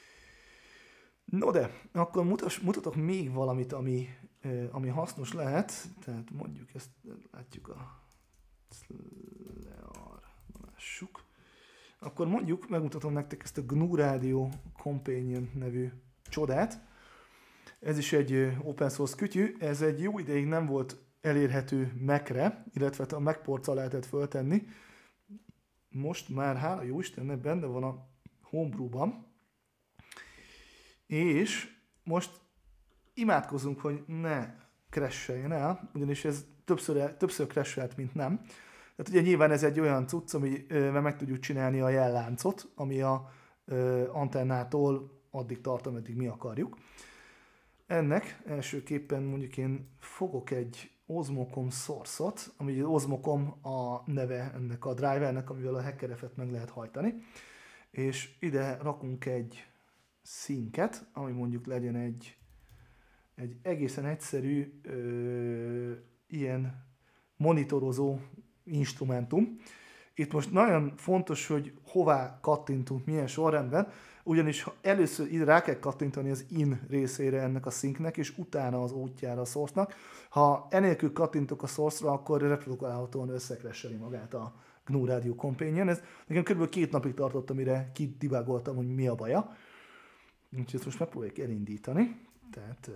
No de, akkor mutatok még valamit, ami hasznos lehet. Tehát mondjuk ezt látjuk lássuk. Akkor mondjuk megmutatom nektek ezt a GNU Radio Companion nevű csodát. Ez is egy open source kütyű. Ez egy jó ideig nem volt elérhető Mac-re, illetve a Mac porccal lehetett föltenni. Most már, hála jó Istennek, benne van a Homebrew-ban. És most imádkozunk, hogy ne crasheljen el, ugyanis ez többször crashelt, mint nem. Tehát ugye nyilván ez egy olyan cucc, amivel meg tudjuk csinálni a jelláncot, ami a antennától addig tart, ameddig mi akarjuk. Ennek elsőképpen mondjuk én fogok egy Osmocom source-ot, ami Osmocom a neve ennek a drivernek, amivel a HackerF-et meg lehet hajtani, és ide rakunk egy sync-et, ami mondjuk legyen egy egészen egyszerű ilyen monitorozó instrumentum. Itt most nagyon fontos, hogy hová kattintunk, milyen sorrendben, ugyanis először ide rá kell kattintani az in részére ennek a syncnek, és utána az útjára a source-nak. Ha enélkül kattintok a source-ra, akkor reprodukálhatóan összekresseli magát a GNU Radio Companion. Ez nekem kb. 2 napig tartott, amire kidibágoltam, hogy mi a baja. Úgyhogy ezt most megpróbáljuk elindítani. Tehát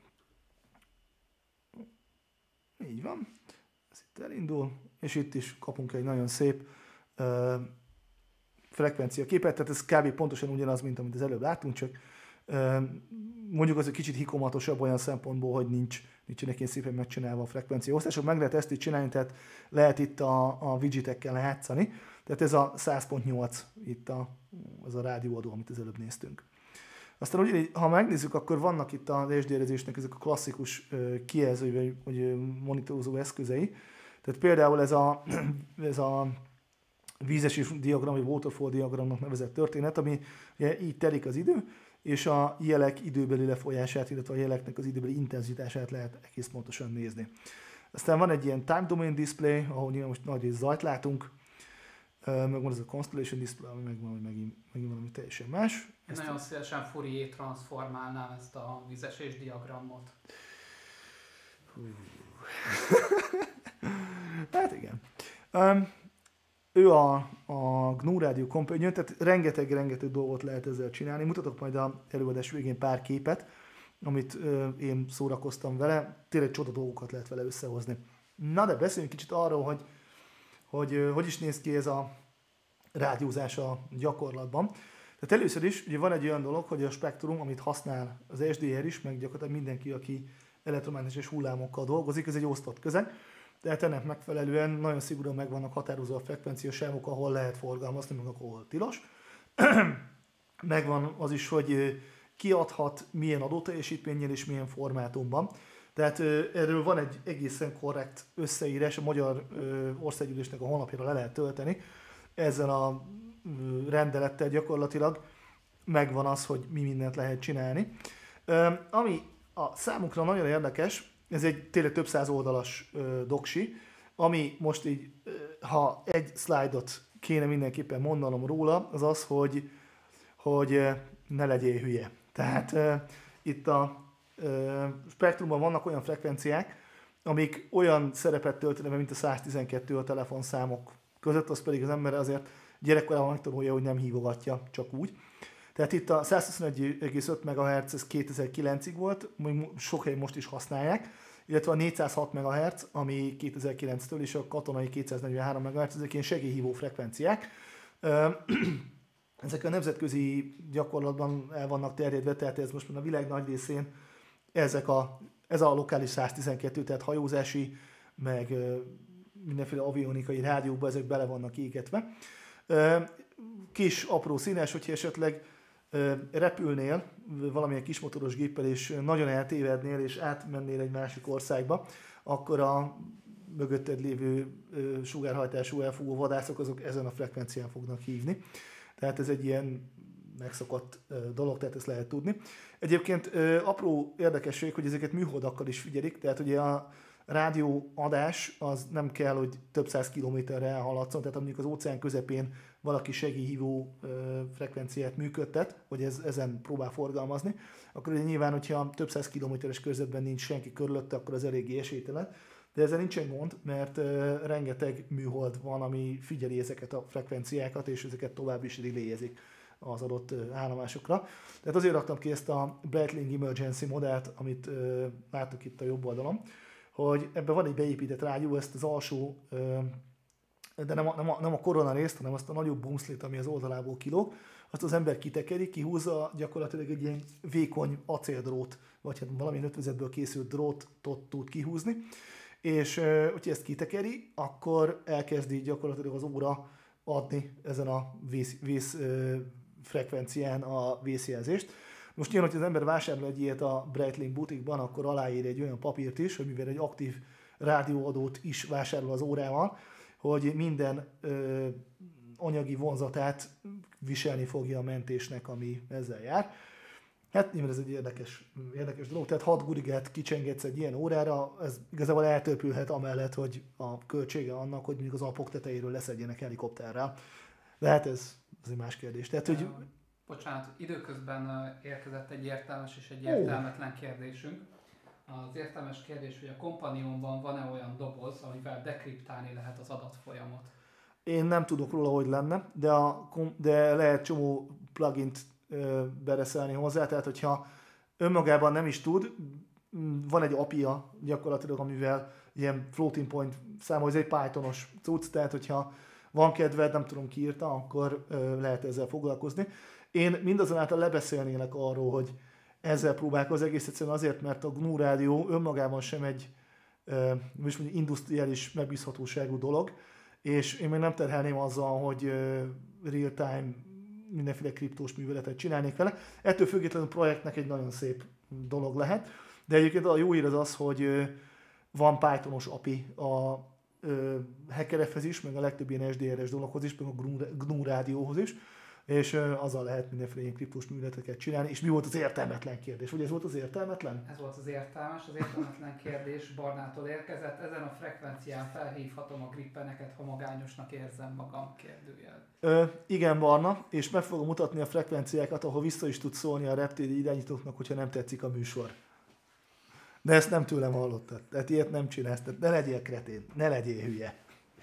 így van. Ez itt elindul, és itt is kapunk egy nagyon szép frekvencia képet, tehát ez kb. Pontosan ugyanaz, mint amit az előbb láttunk, csak mondjuk az egy kicsit hikomatosabb olyan szempontból, hogy nincsenek ilyen szépen megcsinálva a frekvenciaosztások. Meg lehet ezt így csinálni, tehát lehet itt a widgetekkel játszani. Tehát ez a 100.8 itt az a rádióadó, amit az előbb néztünk. Aztán ugyanígy, ha megnézzük, akkor vannak itt az SDR-ezésnek ezek a klasszikus kijelzői, vagy monitorozó eszközei. Tehát például ez a vízesés diagram, vagy waterfall diagramnak nevezett történet, ami ugye így telik az idő, és a jelek időbeli lefolyását, illetve a jeleknek az időbeli intenzitását lehet egész pontosan nézni. Aztán van egy ilyen time domain display, ahol nyilván most nagy rész zajt látunk, meg van ez a constellation display, ami megint valami teljesen más. Én nagyon szívesen Fourier transformálnám ezt a vízesés diagramot. Hát igen. Ő a GNU Radio Companion, tehát rengeteg dolgot lehet ezzel csinálni. Mutatok majd az előadás végén pár képet, amit én szórakoztam vele. Tényleg csoda dolgokat lehet vele összehozni. Na de beszéljünk kicsit arról, hogy is néz ki ez a rádiózás a gyakorlatban. Tehát először is ugye van egy olyan dolog, hogy a spektrum, amit használ az SDR is, meg gyakorlatilag mindenki, aki elektromágneses hullámokkal dolgozik, ez egy osztott közeg. Tehát ennek megfelelően nagyon szigorúan meg vannak határozó a frekvenciasávok, ahol lehet forgalmazni, meg ahol tilos. Megvan az is, hogy ki adhat milyen adóteljesítménnyel és milyen formátumban. Tehát erről van egy egészen korrekt összeírás, a Magyar Országgyűlésnek a honlapjára le lehet tölteni. Ezzel a rendelettel gyakorlatilag megvan az, hogy mi mindent lehet csinálni. Ami a számunkra nagyon érdekes, ez egy tényleg több száz oldalas doksi, ami most így, ha egy szlájdot kéne mindenképpen mondanom róla, az az, hogy ne legyél hülye. Tehát itt a spektrumban vannak olyan frekvenciák, amik olyan szerepet töltenek, mint a 112 a telefonszámok között, az pedig az ember azért gyerekkorában megtanulja, hogy nem hívogatja, csak úgy. Tehát itt a 121,5 MHz, ez 2009-ig volt, sok helyen most is használják, illetve a 406 MHz, ami 2009-től, és a katonai 243 MHz, ezek ilyen segélyhívó frekvenciák. Ezek a nemzetközi gyakorlatban el vannak terjedve, tehát ez most már a világ nagy részén ez a lokális 112, tehát hajózási, meg mindenféle avionikai rádiókba ezek bele vannak égetve. Kis apró színes, hogyha esetleg repülnél valamilyen kismotoros géppel, és nagyon eltévednél, és átmennél egy másik országba, akkor a mögötted lévő sugárhajtású elfogó vadászok azok ezen a frekvencián fognak hívni. Tehát ez egy ilyen megszokott dolog, tehát ezt lehet tudni. Egyébként apró érdekesség, hogy ezeket műholdakkal is figyelik, tehát ugye a rádióadás az nem kell, hogy több száz kilométerre elhaladszon, tehát mondjuk az óceán közepén valaki segélyhívó frekvenciát működtet, hogy ezen próbál forgalmazni, akkor ugye nyilván, hogyha több száz kilométeres körzetben nincs senki körülötte, akkor az eléggé esélytelen. De ezzel nincsen gond, mert rengeteg műhold van, ami figyeli ezeket a frekvenciákat, és ezeket tovább is reléjezik az adott állomásokra. Tehát azért raktam ki ezt a Breitling Emergency modellt, amit láttuk itt a jobb oldalon, hogy ebben van egy beépített rádió, ezt az alsó, de nem a korona részt, hanem azt a nagyobb bumszlit, ami az oldalából kilóg, azt az ember kitekeri, kihúzza gyakorlatilag egy ilyen vékony acéldrót, vagy hát valamilyen ötvözetből készült drótot tud kihúzni, és hogyha ezt kitekeri, akkor elkezdi gyakorlatilag az óra adni ezen a vész frekvencián a vészjelzést. Most nyilván, hogy az ember vásárol egy ilyet a Breitling butikban, akkor aláír egy olyan papírt is, hogy mivel egy aktív rádióadót is vásárol az órával, hogy minden anyagi vonzatát viselni fogja a mentésnek, ami ezzel jár. Hát nyilván ez egy érdekes dolog, tehát 6 gurigát kicsengetsz egy ilyen órára, ez igazából eltörpülhet amellett, hogy a költsége annak, hogy mondjuk az Alpok tetejéről leszedjenek helikopterrel. De hát ez egy más kérdés. Tehát, hogy... Bocsánat, időközben érkezett egy értelmes és egy értelmetlen kérdésünk. Az értelmes kérdés, hogy a Companionban van-e olyan doboz, amivel dekriptálni lehet az adatfolyamot? Én nem tudok róla, hogy lenne, de lehet csomó plugint bereszelni hozzá, tehát hogyha önmagában nem is tud, van egy API-ja gyakorlatilag, amivel ilyen floating point számol, ez egy Pythonos cucc, tehát hogyha van kedved, nem tudom ki írta, akkor lehet ezzel foglalkozni. Én mindazonáltal lebeszélnélek arról, hogy ezzel próbálkoz egész egyszerűen azért, mert a GNU rádió önmagában sem egy industriális megbízhatóságú dolog, és én még nem terhelném azzal, hogy real-time mindenféle kriptós műveletet csinálnék vele. Ettől függetlenül a projektnek egy nagyon szép dolog lehet, de egyébként a jó hír az az, hogy van Pythonos API a HackerF-hez is, meg a legtöbb ilyen SDR-es dologhoz is, meg a GNU rádióhoz is, és azzal lehet mindenféle ilyen kriptós műveleteket csinálni. És mi volt az értelmetlen kérdés? Vagy ez volt az értelmetlen? Ez volt az értelmes, az értelmetlen kérdés Barnától érkezett. Ezen a frekvencián felhívhatom a grippeneket, ha magányosnak érzem magam, kérdőjel. Igen, Barna, és meg fogom mutatni a frekvenciákat, ahol vissza is tudsz szólni a reptéri irányítóknak, hogyha nem tetszik a műsor. De ezt nem tőlem hallottad. Tehát ilyet nem csinálsz. Ne legyél kretén, ne legyél hülye.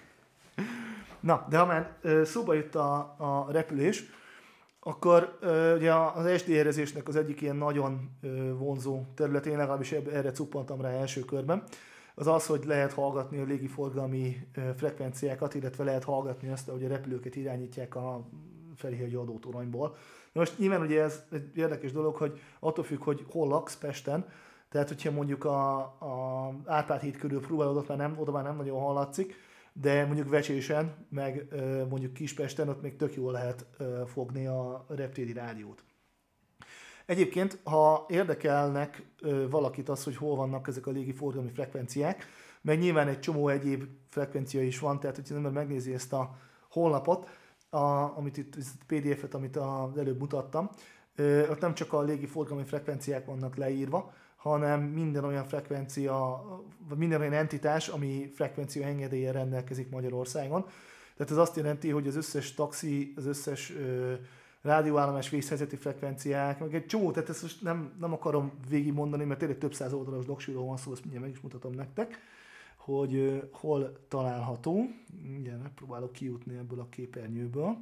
Na, de ha már szóba jött a repülés, akkor ugye az SDR-ezésnek az egyik ilyen nagyon vonzó területén, legalábbis erre cuppantam rá első körben, az az, hogy lehet hallgatni a légiforgalmi frekvenciákat, illetve lehet hallgatni azt, hogy a repülőket irányítják a Ferihegyi adótoronyból. Most nyilván ugye ez egy érdekes dolog, hogy attól függ, hogy hol laksz Pesten, tehát hogyha mondjuk a Árpád híd körül próbálod, oda már nem nagyon hallatszik, de mondjuk Vecsésen, meg mondjuk Kispesten ott még tök jól lehet fogni a reptéri rádiót. Egyébként, ha érdekelnek valakit az, hogy hol vannak ezek a légiforgalmi frekvenciák, meg nyilván egy csomó egyéb frekvencia is van, tehát hogyha az ember megnézi ezt a honlapot, amit itt, PDF-et, amit az előbb mutattam, ott nem csak a légiforgalmi frekvenciák vannak leírva, hanem minden olyan frekvencia, vagy minden olyan entitás, ami frekvencia engedéllyel rendelkezik Magyarországon. Tehát ez azt jelenti, hogy az összes taxi, az összes rádióállomás vészhelyzeti frekvenciák, meg egy csomó, tehát ezt most nem akarom végigmondani, mert tényleg több száz oldalas doksiról van szó, azt mindjárt meg is mutatom nektek, hogy hol található. Mindjárt megpróbálok kijutni ebből a képernyőből.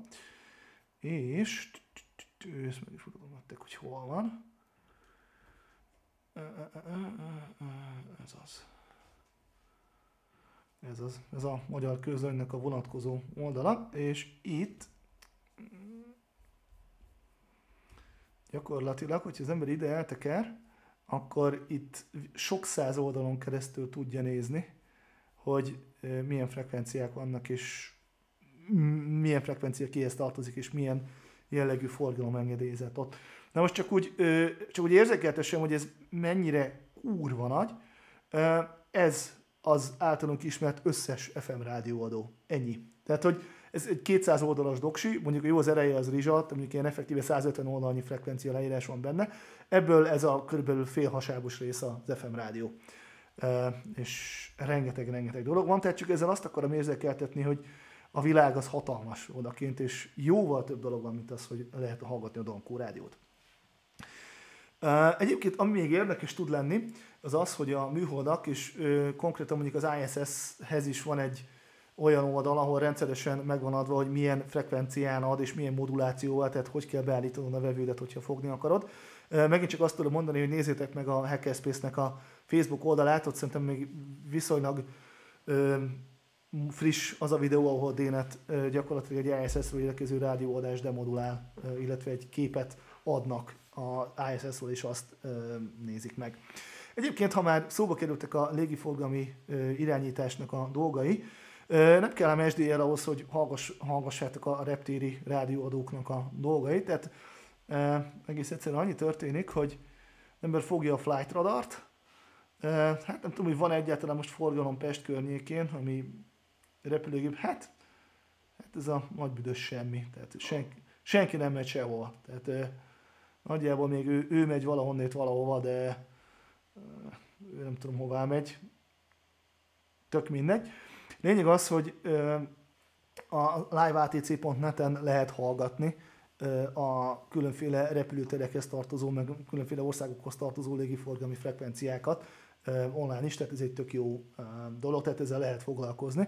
És ezt meg is mutatom nektek, hogy hol van. Ez a Magyar Közlönynek a vonatkozó oldala, és itt gyakorlatilag, hogyha az ember ide elteker, akkor itt sok száz oldalon keresztül tudja nézni, hogy milyen frekvenciák vannak, és milyen frekvencia kihez tartozik, és milyen jellegű forgalom engedélyezett ott. Na most csak úgy érzékeltessem, hogy ez mennyire kurva nagy. Ez az általunk ismert összes FM rádióadó. Ennyi. Tehát, hogy ez egy 200 oldalas doksi, mondjuk jó az ereje az rizsat, mondjuk ilyen effektíve 150 oldalnyi frekvencia leírás van benne. Ebből ez a körülbelül félhasábos rész az FM rádió. És rengeteg dolog van, tehát csak ezzel azt akarom érzékeltetni, hogy a világ az hatalmas odakint, és jóval több dolog van, mint az, hogy lehet hallgatni a Donkó rádiót. Egyébként, ami még érdekes tud lenni, az az, hogy a műholdak, és konkrétan mondjuk az ISS-hez is van egy olyan oldal, ahol rendszeresen megvan adva, hogy milyen frekvencián ad, és milyen modulációval, tehát hogy kell beállítanod a vevődet, hogyha fogni akarod. Megint csak azt tudom mondani, hogy nézzétek meg a Hackerspace-nek a Facebook oldalát, ott szerintem még viszonylag friss az a videó, ahol Dnet gyakorlatilag egy ISS-ről érkező rádióadást demodulál, illetve egy képet adnak a ISS-ról, és azt nézik meg. Egyébként, ha már szóba kerültek a légiforgalmi irányításnak a dolgai, nem kell ám SDL ahhoz, hogy hallgassátok a reptéri rádióadóknak a dolgait, tehát egész egyszerűen annyi történik, hogy az ember fogja a flight radart, hát nem tudom, hogy van egyáltalán most forgalom Pest környékén, ami repülőgép, hát ez a nagy büdös semmi, tehát senki nem megy sehova, tehát nagyjából még ő megy valahonnét valahova, de ő nem tudom hová megy, tök mindegy. Lényeg az, hogy a liveatc.net-en lehet hallgatni a különféle repülőterekhez tartozó, meg különféle országokhoz tartozó légiforgalmi frekvenciákat online is, tehát ez egy tök jó dolog, tehát ezzel lehet foglalkozni.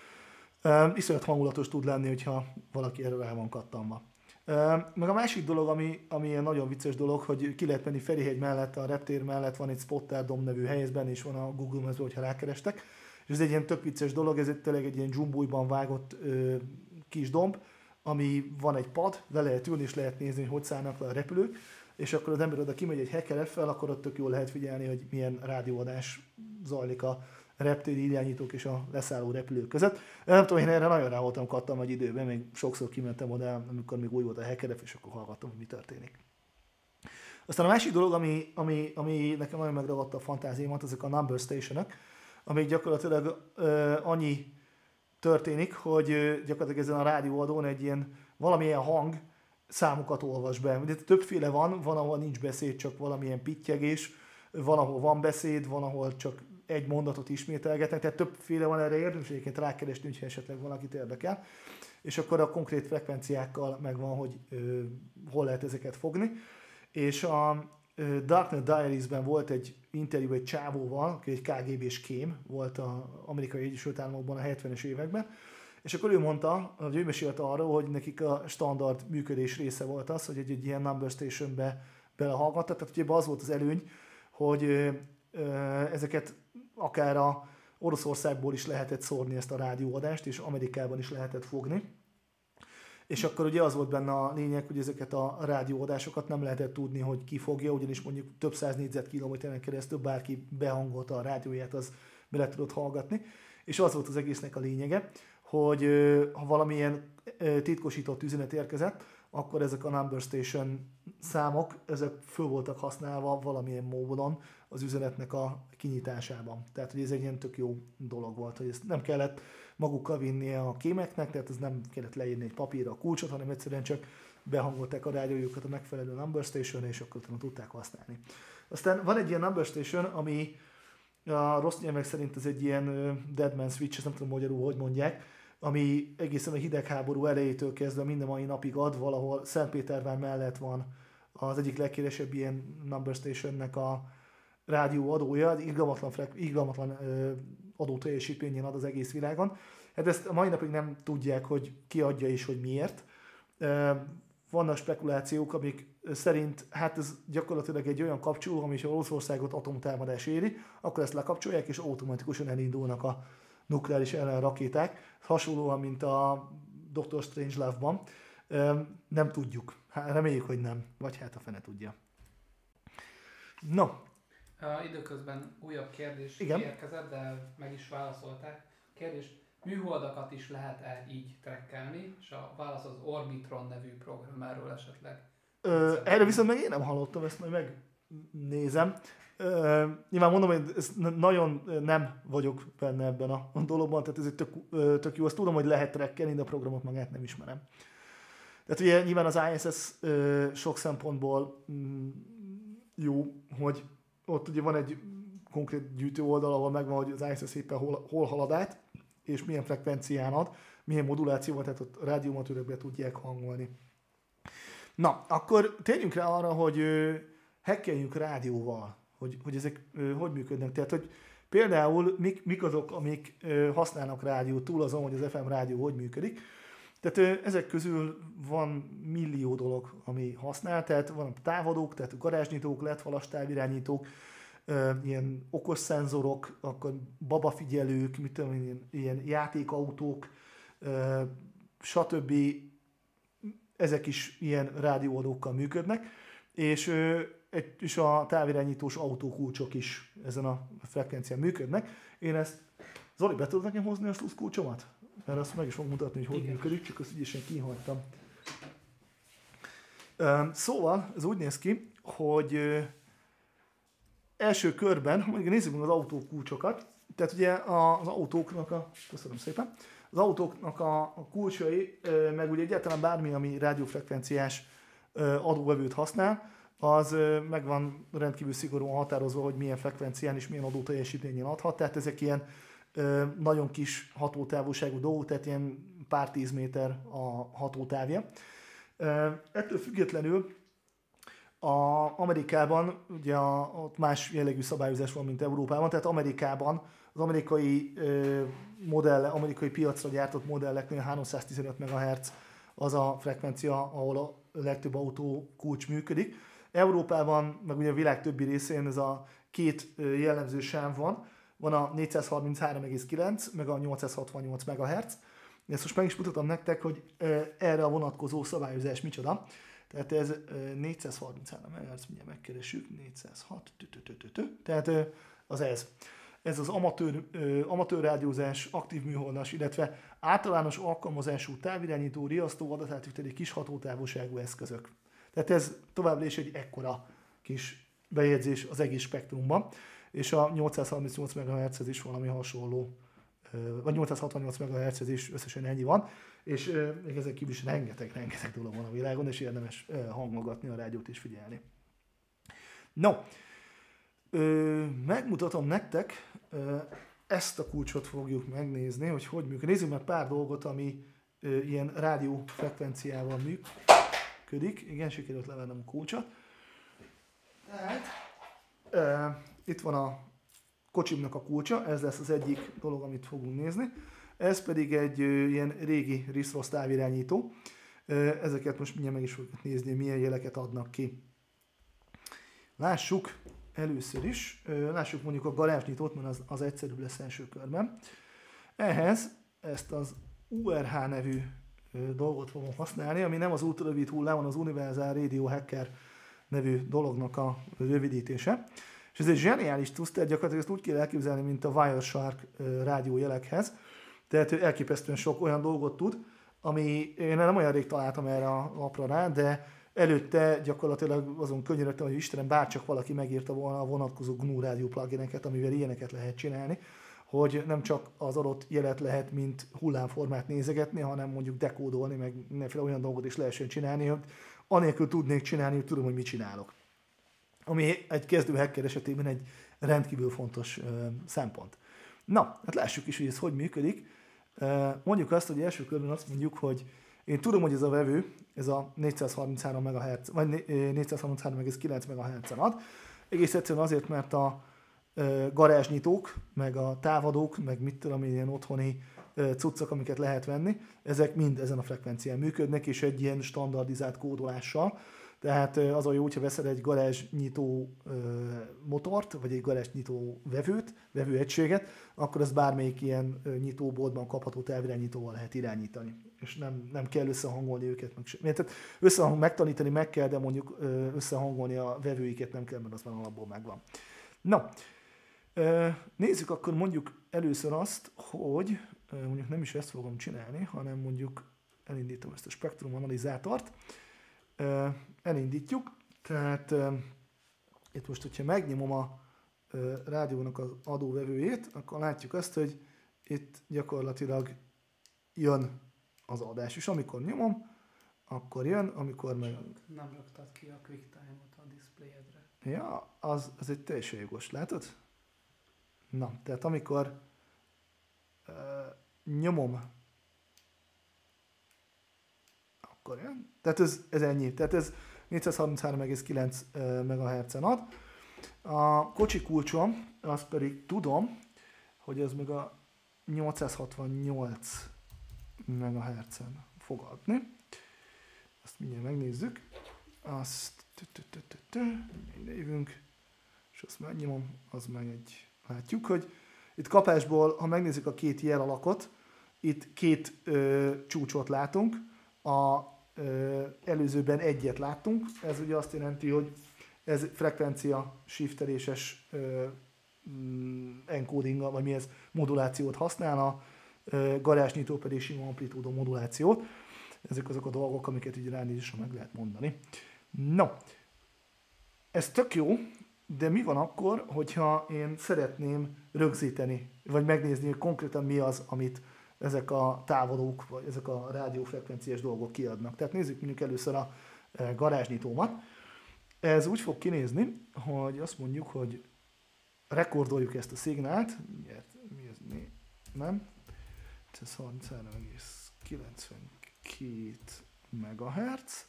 Iszonyat hangulatos tud lenni, hogyha valaki erre rá van kattanva. Meg a másik dolog, ami ilyen nagyon vicces dolog, hogy ki lehet menni Ferihegy mellett, a reptér mellett van egy Spotterdom nevű hely, ez benne is van a Google Maps-ben, hogyha rákerestek. És ez egy ilyen tök vicces dolog, ez tényleg egy ilyen dzsumbújban vágott kis domb, ami van egy pad, le lehet ülni és lehet nézni, hogy szállnak le a repülők, és akkor az ember oda kimegy egy Hacker F-fel, akkor ott tök jól lehet figyelni, hogy milyen rádióadás zajlik a reptéri irányítók és a leszálló repülők között. Nem tudom, én erre nagyon rá voltam kattam egy időben, még sokszor kimentem oda, amikor még új volt a Hacker F, és akkor hallgattam, hogy mi történik. Aztán a másik dolog, ami nekem nagyon megragadta a fantáziámat, ezek a number stationok, amik gyakorlatilag annyi történik, hogy gyakorlatilag ezen a rádióadón egy ilyen valamilyen hang számokat olvas be. Ugye többféle van, ahol nincs beszéd, csak valamilyen pittyegés, van, ahol van beszéd, van, ahol csak egy mondatot ismételgetnek, tehát többféle van, erre érdemes egyébként rákeresni, hogyha esetleg valakit érdekel. És akkor a konkrét frekvenciákkal megvan, hogy hol lehet ezeket fogni. És a Darknet Diaries-ben volt egy interjú egy csávóval, aki egy KGB-s kém volt az Amerikai Egyesült Államokban a 70-es években, és akkor ő mondta, hogy ő mesélte arról, hogy nekik a standard működés része volt az, hogy egy ilyen number stationbe belehallgattak, tehát ugye az volt az előny, hogy ezeket akár a Oroszországból is lehetett szórni ezt a rádióadást, és Amerikában is lehetett fogni. És akkor ugye az volt benne a lényeg, hogy ezeket a rádióadásokat nem lehetett tudni, hogy ki fogja, ugyanis mondjuk több száz négyzetkilométeren keresztül bárki behangolta a rádióját, az bele tudott hallgatni. És az volt az egésznek a lényege, hogy ha valamilyen titkosított üzenet érkezett, akkor ezek a number station számok, ezek föl voltak használva valamilyen módon az üzenetnek a kinyitásában. Tehát, hogy ez egy ilyen tök jó dolog volt, hogy ezt nem kellett magukkal vinnie a kémeknek, tehát ez nem kellett leírni egy papírra a kulcsot, hanem egyszerűen csak behangolták a rádiójukat a megfelelő number station-re, és akkor tudták használni. Aztán van egy ilyen number station, ami a rossz nyelvek szerint ez egy ilyen dead man switch, ezt nem tudom magyarul, hogy mondják, ami egészen a hidegháború elejétől kezdve minden mai napig ad, valahol Szentpétervár mellett van az egyik legkeresebb ilyen number stationnek a rádió adója, irgalmatlan adóteljesítményen ad az egész világon. Hát ezt a mai napig nem tudják, hogy ki adja és hogy miért. Vannak spekulációk, amik szerint hát ez gyakorlatilag egy olyan kapcsoló, ami ha Oroszországot atomtámadás éri, akkor ezt lekapcsolják és automatikusan elindulnak a nukleáris ellenrakéták, hasonlóan, mint a Dr. Strangelove-ban. Nem tudjuk. Reméljük, hogy nem. Vagy hát a fene tudja. No. Időközben újabb kérdés Igen. érkezett, de meg is válaszolták. Kérdés, műholdakat is lehet-e így trekkelni? És a válasz az Orbitron nevű program, erről esetleg. Erre viszont meg én nem hallottam, ezt majd megnézem. Nyilván mondom, hogy nagyon nem vagyok benne ebben a dologban, tehát ez egy tök jó. Azt tudom, hogy lehet trekkelni, de a programot magát nem ismerem. Tehát ugye nyilván az ISS sok szempontból jó, hogy ott ugye van egy konkrét gyűjtő oldal, ahol megvan, hogy az ISS éppen hol halad át, és milyen frekvencián ad, milyen modulációval, tehát ott rádiómatőrök be tudják hangolni. Na, akkor térjünk rá arra, hogy hackeljünk rádióval, hogy ezek hogy működnek. Tehát, hogy például mik azok, amik használnak rádiót túl azon, hogy az FM rádió hogy működik. Tehát ezek közül van millió dolog, ami használ, tehát van távadók, tehát garázsnyitók, LED-falas távirányítók, ilyen okos szenzorok, akkor babafigyelők, mit tudom én, ilyen játékautók, stb. Ezek is ilyen rádióadókkal működnek, és a távirányítós autókulcsok is ezen a frekvencián működnek. Én ezt, Zoli, be tudod nekem hozni a slusz kulcsomat? Mert azt meg is fogom mutatni, hogy működik, csak azt ügyesen kihagytam. Szóval ez úgy néz ki, hogy első körben, ha nézzük meg az autókulcsokat, tehát ugye az autóknak köszönöm szépen, az autóknak a kulcsai, meg ugye egyáltalán bármi, ami rádiófrekvenciás adóvevőt használ, az meg van rendkívül szigorúan határozva, hogy milyen frekvencián és milyen adóteljesítményen adhat, tehát ezek ilyen nagyon kis hatótávolságú dolgok, tehát ilyen pár 10 méter a hatótávja. Ettől függetlenül Amerikában ugye ott más jellegű szabályozás van, mint Európában, tehát Amerikában az amerikai amerikai piacra gyártott modelleknél 315 MHz az a frekvencia, ahol a legtöbb autó kulcs működik. Európában, meg ugye a világ többi részén ez a két jellemző sáv van. Van a 433,9 meg a 868 MHz. Ezt most meg is mutatom nektek, hogy erre a vonatkozó szabályozás micsoda. Tehát ez 433 MHz, mindjárt megkeresjük, 406, tehát az ez. Ez az amatőr rádiózás, aktív műholdas, illetve általános alkalmazású távirányító, riasztó, adatátviteli kis hatótávolságú eszközök. Tehát ez továbbra is egy ekkora kis bejegyzés az egész spektrumban, és a 838 MHz is valami hasonló, vagy 868 MHz is összesen ennyi van, és még ezek kívül is rengeteg dolog van a világon, és érdemes hangolgatni a rádiót és figyelni. No, megmutatom nektek, ezt a kulcsot fogjuk megnézni, hogy működik. Nézzük meg pár dolgot, ami ilyen rádiófrekvenciával működik. Igen, sikerült levennem a kulcsot. Tehát, itt van a kocsimnak a kulcsa, ez lesz az egyik dolog, amit fogunk nézni. Ez pedig egy ilyen régi RIS-ROS távirányító. Ezeket most mindjárt meg is fogjuk nézni, milyen jeleket adnak ki. Lássuk először is, lássuk mondjuk a garázsnyitót, mert az egyszerűbb lesz első körben. Ehhez ezt az URH nevű dolgot fogom használni, ami nem az ultrarövid hullám, hanem az Universal Radio Hacker nevű dolognak a rövidítése. És ez egy zseniális tusz, tehát gyakorlatilag ezt úgy kell elképzelni, mint a Wireshark rádiójelekhez. Tehát elképesztően sok olyan dolgot tud, ami én nem olyan rég találtam erre a lapra rá, de előtte gyakorlatilag azon könyörögtem, hogy Istenem, bárcsak valaki megírta volna a vonatkozó GNU rádió plugineket, amivel ilyeneket lehet csinálni, hogy nem csak az adott jelet lehet, mint hullámformát nézegetni, hanem mondjuk dekódolni, meg mindenféle olyan dolgot is lehessen csinálni, hogy anélkül tudnék csinálni, hogy tudom, hogy mit csinálok. Ami egy kezdő hacker esetében egy rendkívül fontos szempont. Na, hát lássuk is, hogy ez hogy működik. Mondjuk azt, hogy első körben azt mondjuk, hogy én tudom, hogy ez a vevő, ez a 433 MHz, vagy 433,9 MHz-en ad. Egész egyszerűen azért, mert a garázsnyitók, meg a távadók, meg mit tudom, ilyen otthoni cuccok, amiket lehet venni, ezek mind ezen a frekvencián működnek, és egy ilyen standardizált kódolással. Tehát az a jó, hogyha veszel egy garázsnyitó motort, vagy egy garázsnyitó vevőegységet, akkor ezt bármelyik ilyen nyitóboltban kapható távirányítóval lehet irányítani. És nem kell összehangolni őket. Tehát megtanítani meg kell, de mondjuk összehangolni a vevőiket nem kell, mert az már alapból megvan. Na, nézzük akkor mondjuk először azt, hogy mondjuk nem is ezt fogom csinálni, hanem mondjuk elindítom ezt a spektrum analizátort. Elindítjuk, tehát itt most, hogyha megnyomom a rádiónak az adóvevőjét, akkor látjuk azt, hogy itt gyakorlatilag jön az adás, és amikor nyomom, akkor jön, amikor meg... Nem raktad ki a QuickTime-ot a diszpléjedre. Ja, az egy teljesen jogos, látod? Na, tehát amikor nyomom, akkor jön. Tehát ez ennyi. Tehát ez 433,9 MHz-en ad. A kocsi kulcsom, azt pedig tudom, hogy ez meg a 868 MHz-en fog adni. Azt mindjárt megnézzük. Azt ide jövünk, és és azt megnyomom, az meg látjuk, hogy itt kapásból, ha megnézzük a két jel alakot, itt két csúcsot látunk, előzőben egyet láttunk, ez ugye azt jelenti, hogy ez frekvencia shifteléses encoding, vagy mi ez, modulációt használ, a garázsnyitó pedig sima amplitúdó modulációt. Ezek azok a dolgok, amiket így ránézésre meg lehet mondani. No, ez tök jó, de mi van akkor, hogyha én szeretném rögzíteni, vagy megnézni, hogy konkrétan mi az, amit ezek a távolók, vagy ezek a rádiófrekvenciás dolgok kiadnak. Tehát nézzük mondjuk először a garázsnyitómat. Ez úgy fog kinézni, hogy azt mondjuk, hogy rekordoljuk ezt a szignált, mi ez? Nem? 133,92 MHz.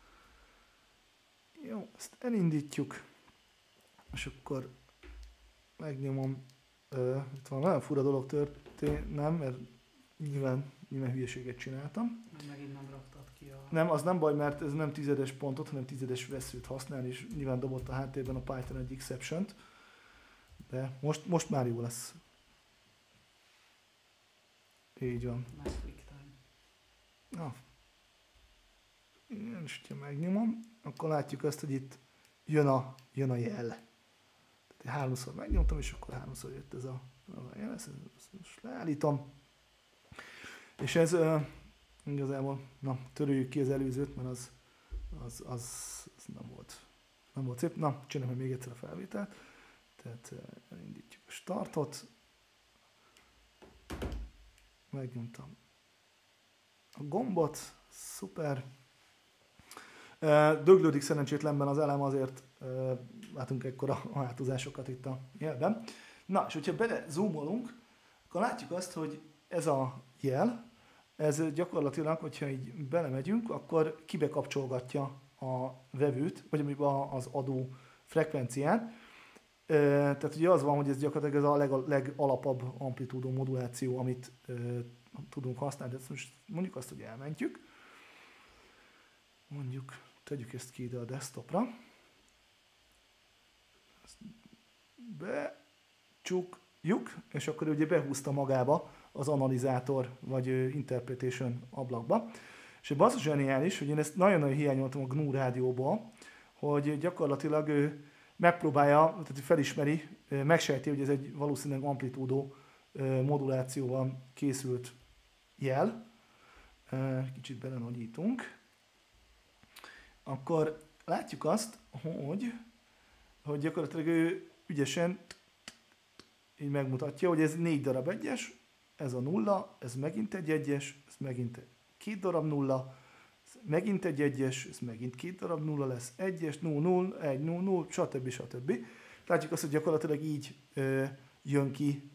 Jó, ezt elindítjuk, és akkor megnyomom, itt van nagyon fura dolog történnem, mert nyilván hülyeséget csináltam. Megint nem raktad ki a... Nem, az nem baj, mert ez nem tizedes pontot, hanem tizedes veszőt használ, és nyilván dobott a háttérben a Python egy exception-t. De most már jó lesz. Így van. Nice click time. Na. És ha megnyomom, akkor látjuk azt, hogy itt jön a jel. Tehát háromszor megnyomtam, és akkor háromszor jött ez a jel. Ezt most leállítom. És ez igazából, na, töröljük ki az előzőt, mert az nem volt szép. Na, csinálom még egyszer a felvételt. Tehát elindítjuk a startot. Megnyomtam a gombot, szuper. Döglődik szerencsétlenben az elem, azért látunk ekkora változásokat itt a jelben. Na, és hogyha bele zoomolunk, akkor látjuk azt, hogy ez a jel, ez gyakorlatilag, hogyha így belemegyünk, akkor kibekapcsolgatja a vevőt, vagy az adó frekvenciát. Tehát ugye az van, hogy ez gyakorlatilag ez a legalapabb amplitúdó moduláció, amit tudunk használni. De most mondjuk azt, hogy elmentjük. Mondjuk, tegyük ezt ki ide a desktopra. Ezt becsukjuk, és akkor ugye behúzta magába az analizátor, vagy interpretation ablakba. És ebben az zseniális, hogy én ezt nagyon-nagyon hiányoltam a GNU rádióból, hogy gyakorlatilag ő megpróbálja, tehát felismeri, megsejti, hogy ez egy valószínűleg amplitúdó modulációval készült jel. Kicsit belenagyítunk. Akkor látjuk azt, hogy gyakorlatilag ő ügyesen így megmutatja, hogy ez 4 darab egyes, ez a nulla, ez megint egy egyes, ez megint 2 darab nulla, ez megint egy egyes, ez megint 2 darab nulla lesz, egyes, 0, 1, 0, stb. Látjuk azt, hogy gyakorlatilag így jön ki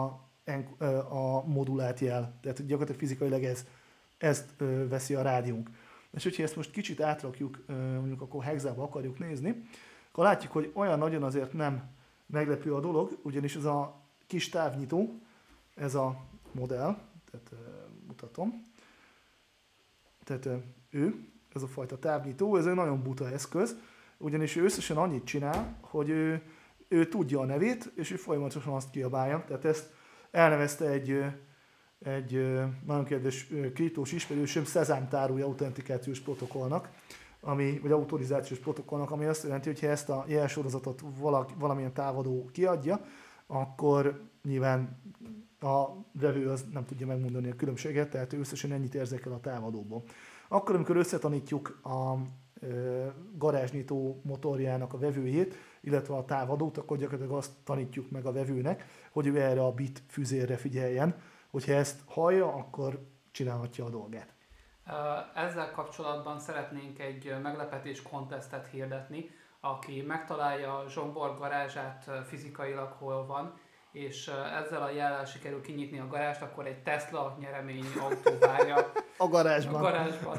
a modulált jel. Tehát gyakorlatilag fizikailag ezt veszi a rádiónk. És hogyha ezt most kicsit átrakjuk, mondjuk akkor hexába akarjuk nézni, akkor látjuk, hogy olyan nagyon azért nem meglepő a dolog, ugyanis ez a kis távnyitó, ez a modell, tehát mutatom, tehát ez a fajta távnyitó, ez egy nagyon buta eszköz, ugyanis ő összesen annyit csinál, hogy ő tudja a nevét, és ő folyamatosan azt kiabálja, tehát ezt elnevezte egy nagyon kedves kriptós ismerősöm Szezám tárolói autentikációs protokollnak, vagy autorizációs protokollnak, ami azt jelenti, hogy ha ezt a jelsorozatot valamilyen távadó kiadja, akkor nyilván a vevő az nem tudja megmondani a különbséget, tehát ő összesen ennyit érzékel a távadóból. Akkor, amikor összetanítjuk a garázsnyitó motorjának a vevőjét, illetve a távadót, akkor gyakorlatilag azt tanítjuk meg a vevőnek, hogy ő erre a bit füzérre figyeljen, hogyha ezt hallja, akkor csinálhatja a dolgát. Ezzel kapcsolatban szeretnénk egy meglepetés contestet hirdetni, aki megtalálja Zsombor garázsát fizikailag hol van, és ezzel a jellel sikerül kinyitni a garást, akkor egy Tesla nyeremény autó várja a garázsban. A garázsban.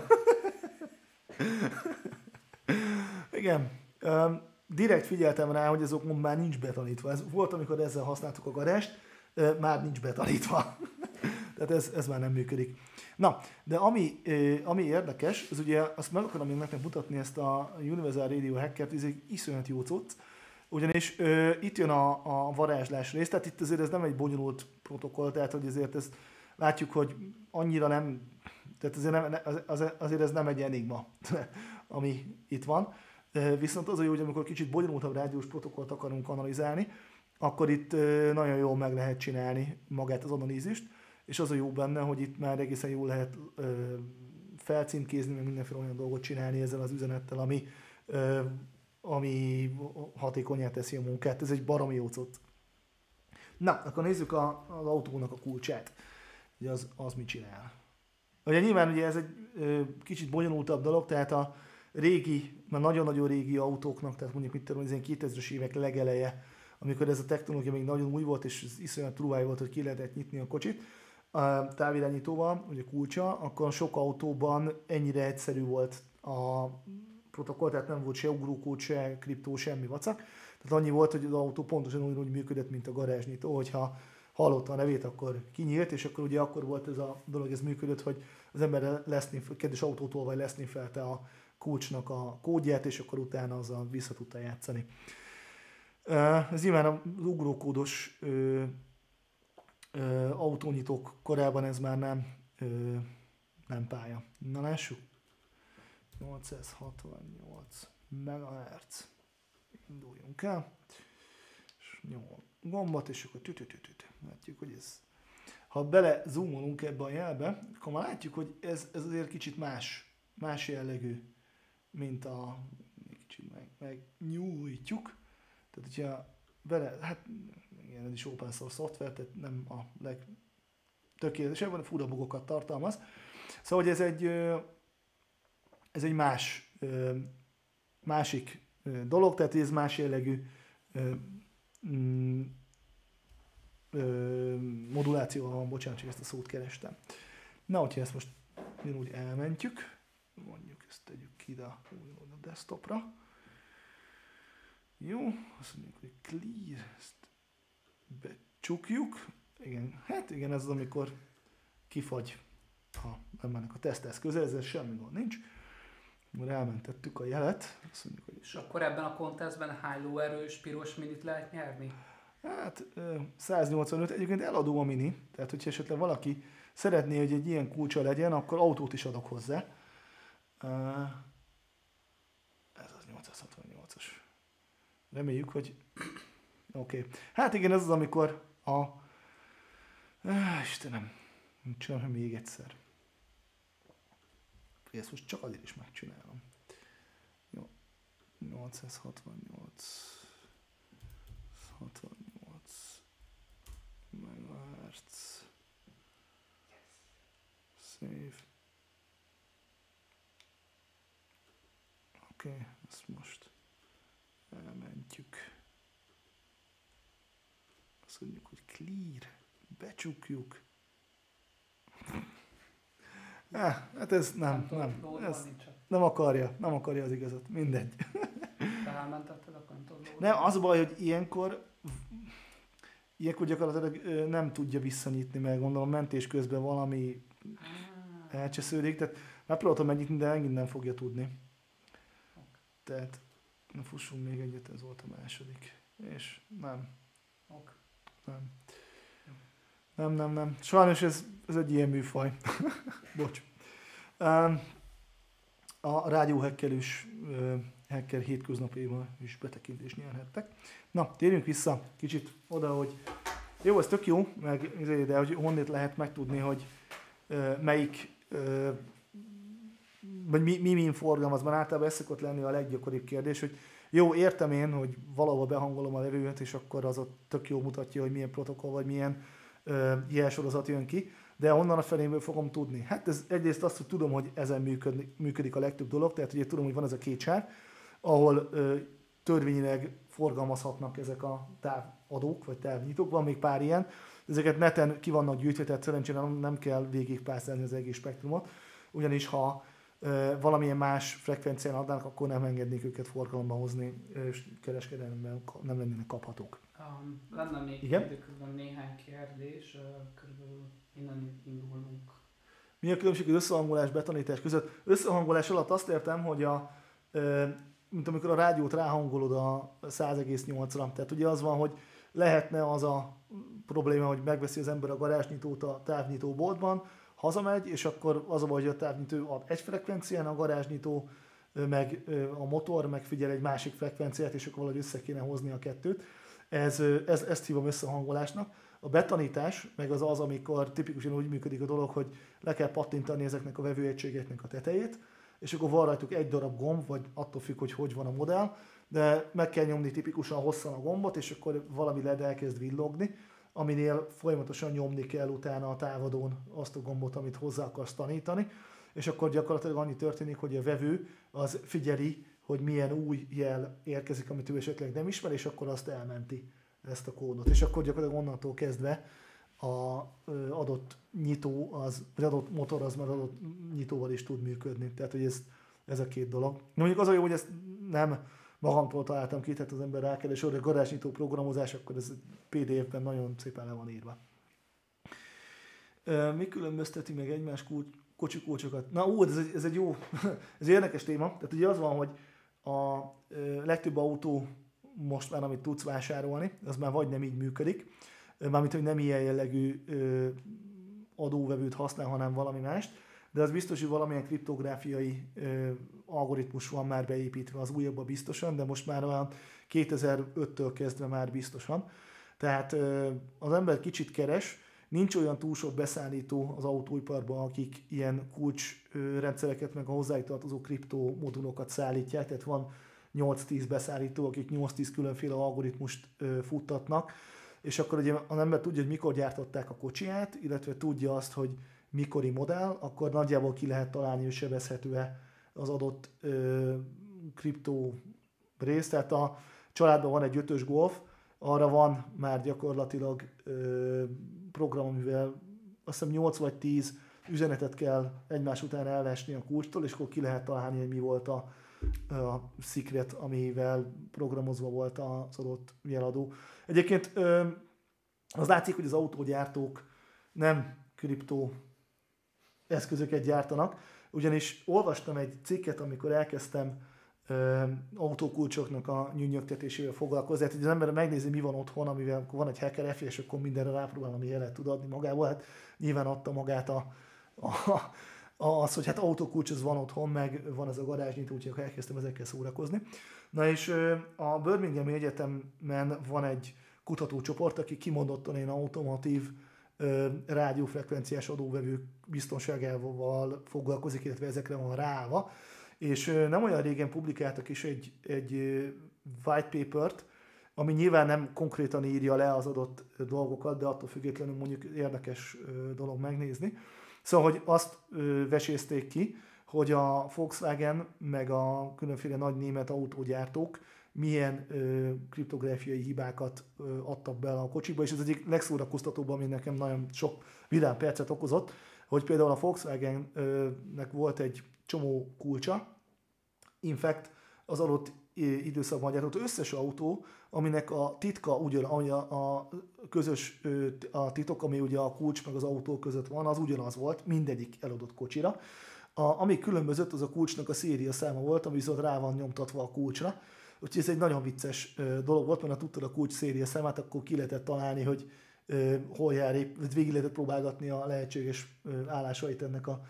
Igen. Direkt figyeltem rá, hogy ez okon már nincs betanítva. Ez volt, amikor ezzel használtuk a garást, már nincs betanítva. Tehát ez már nem működik. Na, de ami érdekes, az ugye, azt meg akarom még nektek mutatni, ezt a Universal Radio Hackert, ez egy iszonyat jó cucc, Ugyanis itt jön a varázslás rész, tehát itt azért ez nem egy bonyolult protokoll, tehát hogy azért ezt látjuk, hogy annyira nem, tehát azért ez nem egy enigma, ami itt van. Viszont az a jó, hogy amikor kicsit bonyolultabb rádiós protokollt akarunk analizálni, akkor itt nagyon jól meg lehet csinálni magát az analízist, és az a jó benne, hogy itt már egészen jól lehet felcímkézni, meg mindenféle olyan dolgot csinálni ezzel az üzenettel, ami hatékonyá teszi a munkát. Ez egy baromi jó cucc. Na, akkor nézzük az autónak a kulcsát. Ugye az mit csinál. Ugye nyilván ugye ez egy kicsit bonyolultabb dolog, tehát a régi, már nagyon-nagyon régi autóknak, tehát mondjuk mit tudom, az ilyen 2000-es évek legeleje, amikor ez a technológia még nagyon új volt, és ez iszonyat truváj volt, hogy ki lehetett nyitni a kocsit a távirányítóval, ugye kulcsa, akkor sok autóban ennyire egyszerű volt a protokoll, tehát nem volt se ugrókód, se kriptó, semmi vacak. Tehát annyi volt, hogy az autó pontosan úgy működött, mint a garázsnyitó, hogyha hallotta a nevét, akkor kinyílt, és akkor ugye akkor volt ez a dolog, ez működött, hogy az ember kedves autótól vagy lesznéfelte a kulcsnak a kódját, és akkor utána azzal vissza tudta játszani. Ez nyilván az ugrókódos autónyitók korában ez már nem pálya. Na lássuk. 868 MHz. Induljunk el. És nyomom gombot, és akkor látjuk, hogy ez. Ha bele zoomolunk ebbe a jelbe, akkor már látjuk, hogy ez azért kicsit más jellegű, mint kicsit megnyújtjuk. Tehát, hogyha bele, hát igen, ez is open source szoftver, tehát nem a legtökéletesebb, fura bugokat tartalmaz. Szóval, hogy ez egy másik dolog, tehát ez más jellegű modulációval van, bocsánat, hogy ezt a szót kerestem. Na, hogyha ezt most úgy elmentjük, mondjuk ezt tegyük ki a desktopra. Jó, azt mondjuk, hogy clear, ezt becsukjuk. Igen, hát igen, ez az, amikor kifagy, ha nem mennek a teszteszköze, ezzel semmi gond nincs. Már elmentettük a jelet. Azt mondjuk, hogy és akkor ebben a contestben hány lóerős piros minit lehet nyerni? Hát 185, egyébként eladó a mini, tehát hogyha esetleg valaki szeretné, hogy egy ilyen kulcsa legyen, akkor autót is adok hozzá. Ez az 868-as. Reméljük, hogy oké. Hát igen, ez az, amikor Istenem, csinálom még egyszer. Ezt most csak azért is megcsinálom. Jó. 868 MHz. Save. Oké, ezt most elmentjük. Azt mondjuk, hogy clear. Becsukjuk. Hát ez nem ez nem akarja az igazat, mindegy. Elmentetted, akkor nem tudod. Nem, az a baj, hogy ilyenkor gyakorlatilag nem tudja visszanyitni, mert gondolom mentés közben valami elcsesződik, tehát megpróbáltam megnyitni, de megint nem fogja tudni. Tehát fussunk még egyet, ez volt a második. És nem. Nem. Sajnos ez egy ilyen műfaj. Bocs. A rádióhekkelős hacker hétköznapjaiban is betekintést nyerhettek. Na, térjünk vissza kicsit oda, hogy jó, ez tök jó, de hogy honnét lehet megtudni, hogy melyik, vagy mi forgalmaz, mert általában ez szokott lenni a leggyakoribb kérdés, hogy jó, értem én, hogy valahol behangolom a levegőt, és akkor az ott tök jó mutatja, hogy milyen protokoll, vagy milyen jelsorozat jön ki, de onnan a feléből fogom tudni. Hát ez egyrészt azt, hogy tudom, hogy ezen működik a legtöbb dolog, tehát ugye tudom, hogy van ez a két sár, ahol törvényileg forgalmazhatnak ezek a távadók, vagy távnyitók, van még pár ilyen, ezeket neten ki vannak gyűjtve, tehát szerencsére nem kell végigpászálni az egész spektrumot, ugyanis ha valamilyen más frekvencián adnának, akkor nem engednék őket forgalomba hozni, és kereskedelemben nem lennének kaphatók. Lenne még időközben néhány kérdés, körülbelül innen indulunk. Mi a különbség az összehangolás betanítás között? Összehangolás alatt azt értem, hogy mint amikor a rádiót ráhangolod a 100,8-ra. Tehát ugye az van, hogy lehetne az a probléma, hogy megveszi az ember a garázsnyitót a távnyitó boltban, hazamegy, és akkor az a baj, hogy a távnyitó ad egy frekvencián, a garázsnyitó meg a motor megfigyel egy másik frekvenciát, és akkor valahogy össze kéne hozni a kettőt. Ezt hívom összehangolásnak. A betanítás meg az, amikor tipikusan úgy működik a dolog, hogy le kell pattintani ezeknek a vevőegységeknek a tetejét, és akkor van rajtuk egy darab gomb, vagy attól függ, hogy van a modell, de meg kell nyomni tipikusan hosszan a gombot, és akkor valami LED elkezd villogni, aminél folyamatosan nyomni kell utána a távadón azt a gombot, amit hozzá akarsz tanítani, és akkor gyakorlatilag annyi történik, hogy a vevő az figyeli, hogy milyen új jel érkezik, amit ő esetleg nem ismer, és akkor azt elmenti, ezt a kódot. És akkor gyakorlatilag onnantól kezdve az adott nyitó, vagy adott motor az már adott nyitóval is tud működni. Tehát, hogy ez a két dolog. Mondjuk az a jó, hogy ezt nem magamtól találtam ki, tehát az ember rákeres, hogy a garázsnyitó programozás, akkor ez PDF-ben nagyon szépen le van írva. Mi különbözteti meg egymás kocsikócsokat? Na ez egy jó, ez egy érdekes téma. Tehát ugye az van, hogy a legtöbb autó most már, amit tudsz vásárolni, az már vagy nem így működik, mármint, hogy nem ilyen jellegű adóvevőt használ, hanem valami mást, de az biztos, hogy valamilyen kriptográfiai algoritmus van már beépítve, az újabban biztosan, de most már olyan 2005-től kezdve már biztosan. Tehát az ember kicsit keres, nincs olyan túl sok beszállító az autóiparban, akik ilyen kulcsrendszereket, meg a hozzájuk tartozó kriptomodulokat szállítják, tehát van 8-10 beszállító, akik 8-10 különféle algoritmust futtatnak, és akkor ugye az ember tudja, hogy mikor gyártották a kocsiját, illetve tudja azt, hogy mikori modell, akkor nagyjából ki lehet találni, hogy sebezhető-e az adott kriptó rész. Tehát a családban van egy 5-ös Golf, arra van már gyakorlatilag program, amivel azt hiszem 8 vagy 10 üzenetet kell egymás után ellesni a kulcstól, és akkor ki lehet találni, hogy mi volt a secret, amivel programozva volt az adott jeladó. Egyébként az látszik, hogy az autógyártók nem kriptó eszközöket gyártanak, ugyanis olvastam egy cikket, amikor elkezdtem autókulcsoknak a nyűnyögtetésével foglalkozni. Hát, hogy az ember megnézi, mi van otthon, amivel van egy hacker és akkor mindenre rápróbál, ami jelet tud adni magából. Hát nyilván adta magát az, hogy hát autókulcs az van otthon, meg van ez a garázsnyitó, úgyhogy elkezdtem ezekkel szórakozni. Na és a Birminghami Egyetemen van egy kutatócsoport, aki kimondottan ilyen automatív rádiófrekvenciás adóvevők biztonságával foglalkozik, illetve ezekre van ráállva. És nem olyan régen publikáltak is egy white papert, ami nyilván nem konkrétan írja le az adott dolgokat, de attól függetlenül mondjuk érdekes dolog megnézni. Szóval, hogy azt vesézték ki, hogy a Volkswagen meg a különféle nagy német autógyártók milyen kriptográfiai hibákat adtak bele a kocsikba, és ez egyik legszórakoztatóbb, ami nekem nagyon sok vidám percet okozott, hogy például a Volkswagennek volt egy csomó kulcsa, in fact az adott időszakban gyártott összes autó, aminek a titka a közös a titok, ami ugye a kulcs meg az autó között van, az ugyanaz volt mindegyik eladott kocsira. Ami különbözött, az a kulcsnak a széria száma volt, ami viszont rá van nyomtatva a kulcsra. Úgyhogy ez egy nagyon vicces dolog volt, mert ha tudtad a kulcs széria számát, akkor ki lehetett találni, hogy hol jár épp, végig lehetett próbálgatni a lehetséges állásait ennek a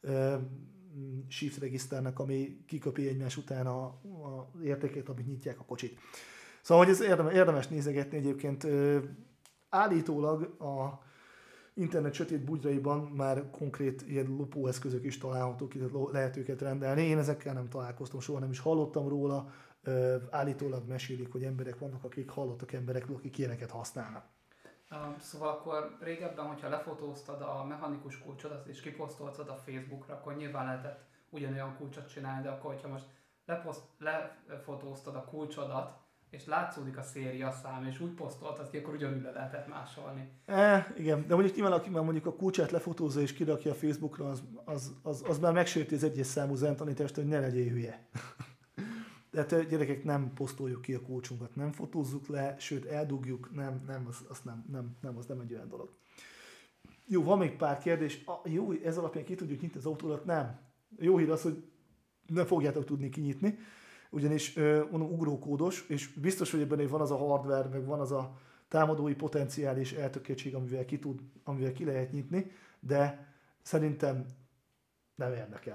shift regiszternek, ami kiköpi egymás után a értékét, amit nyitják a kocsit. Szóval, hogy ez érdemes nézegetni egyébként. Állítólag a internet sötét bugyraiban már konkrét ilyen lopóeszközök is találhatók, lehet őket rendelni. Én ezekkel nem találkoztam, soha nem is hallottam róla. Állítólag mesélik, hogy emberek vannak, akik hallottak emberekről, akik ilyeneket használnak. Szóval akkor régebben, hogyha lefotóztad a mechanikus kulcsodat és kiposztoltad a Facebookra, akkor nyilván lehetett ugyanolyan kulcsot csinálni, de akkor, hogyha most lefotóztad a kulcsodat, és látszódik a széria szám, és úgy posztoltad ki, akkor ugyanúgy le lehetett másolni. Igen, de mondjuk nyilván, aki már mondjuk a kulcsát lefotózza és kirakja a Facebookra, az már megsérti az egyes számú zenetanítást, hogy ne legyél hülye. Tehát gyerekek, nem posztoljuk ki a kulcsunkat, nem fotózzuk le, sőt eldugjuk, az nem egy olyan dolog. Jó, van még pár kérdés. Jó, ez alapján ki tudjuk nyitni az autódat? Nem. Jó hír az, hogy nem fogjátok tudni kinyitni. ugyanis ugrókódos, és biztos, hogy ebben van az a hardware, meg van az a támadói potenciális eltökéltség, amivel ki lehet nyitni, de szerintem nem érdekel.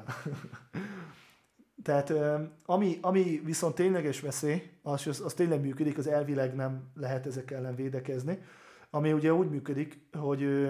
Tehát ami viszont tényleges veszély, az tényleg működik, az elvileg nem lehet ezek ellen védekezni, ami ugye úgy működik, hogy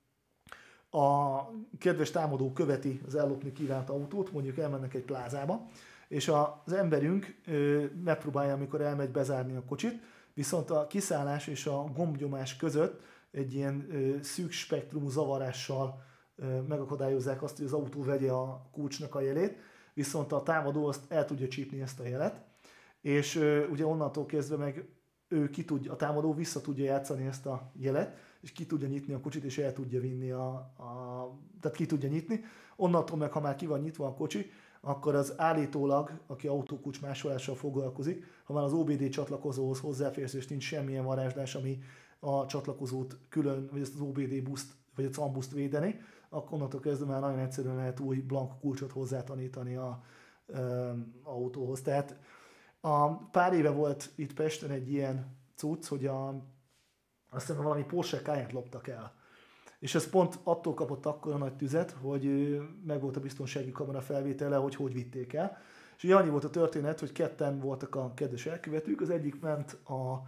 a kedves támadó követi az ellopni kívánt autót, mondjuk elmennek egy plázába, és az emberünk megpróbálja, amikor elmegy bezárni a kocsit, viszont a kiszállás és a gombnyomás között egy ilyen szűk spektrumú zavarással megakadályozzák azt, hogy az autó vegye a kulcsnak a jelét, viszont a támadó azt el tudja csípni ezt a jelet, és ugye onnantól kezdve meg a támadó vissza tudja játszani ezt a jelet, és ki tudja nyitni a kocsit, és el tudja vinni tehát ki tudja nyitni. Onnantól meg, ha már ki van nyitva a kocsi, akkor az állítólag, aki autókulcs másolással foglalkozik, ha már az OBD csatlakozóhoz hozzáférsz, és nincs semmilyen varázslás, ami a csatlakozót külön, vagy ezt az OBD buszt, vagy a CAN buszt védeni, akkor onnantól kezdve már nagyon egyszerűen lehet új blank kulcsot hozzátanítani az autóhoz. Tehát pár éve volt itt Pesten egy ilyen cucc, hogy azt hiszem valami Porsche Cayenne loptak el. És ez pont attól kapott akkor a nagy tüzet, hogy meg volt a biztonsági kamera felvétele, hogy vitték el. És ugye annyi volt a történet, hogy ketten voltak a kedves elkövetők, az egyik ment a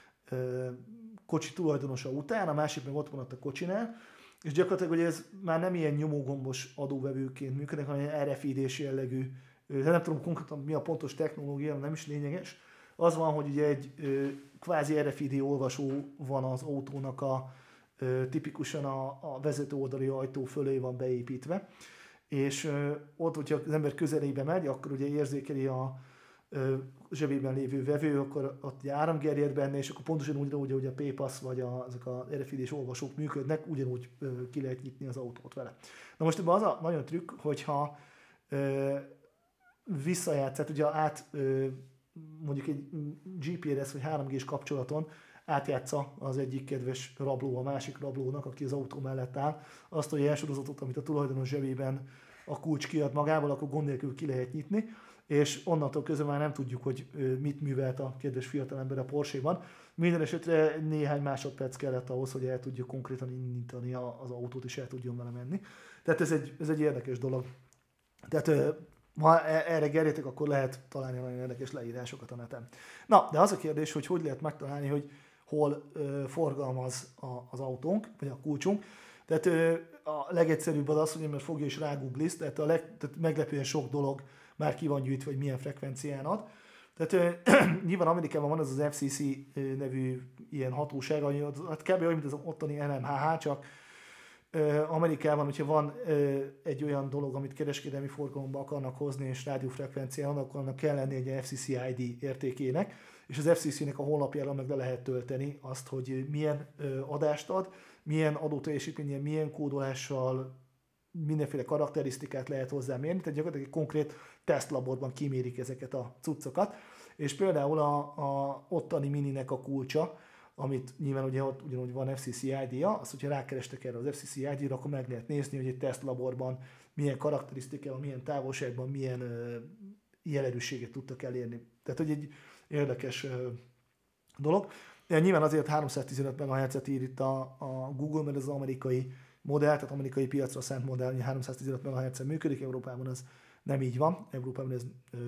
kocsi tulajdonosa után, a másik meg ott maradt a kocsinál, és gyakorlatilag hogy ez már nem ilyen nyomógombos adóvevőként működik, hanem RFID-s jellegű, nem tudom konkrétan mi a pontos technológia, nem is lényeges. Az van, hogy ugye egy kvázi RFID olvasó van az autónak tipikusan a vezető oldali ajtó fölé van beépítve, és ott, hogyha az ember közelébe megy, akkor ugye érzékeli a zsebében lévő vevő, akkor ott ugye áram gerjed benne, és akkor pontosan úgy, hogy a PPAS vagy ezek a RFID-s olvasók működnek, ugyanúgy ki lehet nyitni az autót vele. Na most ebben az a nagyon trükk, hogyha visszajátsz, tehát ugye mondjuk egy GPRS vagy 3G-s kapcsolaton átjátsza az egyik kedves rabló a másik rablónak, aki az autó mellett áll, azt a jelsorozatot, amit a tulajdonos zsebében a kulcs kiad magával, akkor gond nélkül ki lehet nyitni, és onnantól közben már nem tudjuk, hogy mit művelt a kedves fiatalember a Porsche-ban. Minden esetre néhány másodperc kellett ahhoz, hogy el tudjuk konkrétan indítani az autót, és el tudjon vele menni. Tehát ez egy érdekes dolog. Tehát ha erre gerjedtek, akkor lehet találni nagyon érdekes leírásokat a neten. Na, de az a kérdés, hogy lehet megtalálni, hogy hol forgalmaz az autónk, vagy a kulcsunk. Tehát a legegyszerűbb az, hogy ember fogja és rágoogliz, tehát meglepően sok dolog már ki van gyűjtve, hogy milyen frekvencián ad. Tehát nyilván Amerikában van az FCC nevű ilyen hatóság, hát kb. Olyan, mint az ottani NMHH, csak Amerikában, hogyha van egy olyan dolog, amit kereskedelmi forgalomba akarnak hozni, és rádiófrekvencián, akkor annak kell lenni egy FCC ID értékének, és az FCC-nek a honlapjára meg le lehet tölteni azt, hogy milyen adást ad, milyen adóteljesítménnyel, milyen kódolással, mindenféle karakterisztikát lehet hozzá mérni, tehát gyakorlatilag egy konkrét tesztlaborban kimérik ezeket a cuccokat, és például a ottani Mininek a kulcsa, amit nyilván ugye ott ugyanúgy van FCC ID-ja, azt, hogyha rákerestek erre az FCC ID-ra, akkor meg lehet nézni, hogy egy tesztlaborban milyen karakterisztikával, milyen távolságban, milyen jelerősséget tudtak elérni. Tehát, hogy egy érdekes dolog. Nyilván azért 315 MHz-et ír itt a Google, mert ez az amerikai modell, tehát amerikai piacra szánt modell, hogy 315 MHz-en működik, Európában ez nem így van, Európában ez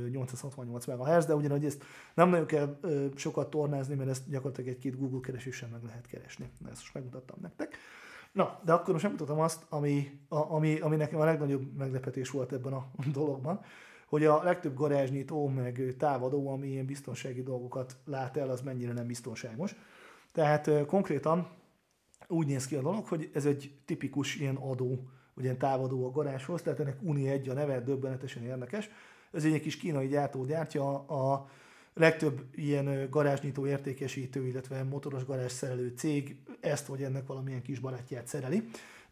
868 MHz, de ugyanúgy ezt nem nagyon kell sokat tornázni, mert ezt gyakorlatilag egy-két Google kereséssel meg lehet keresni. Na, ezt most megmutattam nektek. Na, de akkor most megmutatom azt, ami nekem a legnagyobb meglepetés volt ebben a dologban, hogy a legtöbb garázsnyitó, meg távadó, ami ilyen biztonsági dolgokat lát el, az mennyire nem biztonságos. Tehát konkrétan úgy néz ki a dolog, hogy ez egy tipikus ilyen adó, vagy ilyen távadó a garázshoz, tehát ennek Uni 1 a neve, döbbenetesen érdekes. Ez egy kis kínai gyártó gyártja, a legtöbb ilyen garázsnyitó értékesítő, illetve motoros garázs szerelő cég ezt vagy ennek valamilyen kis barátját szereli.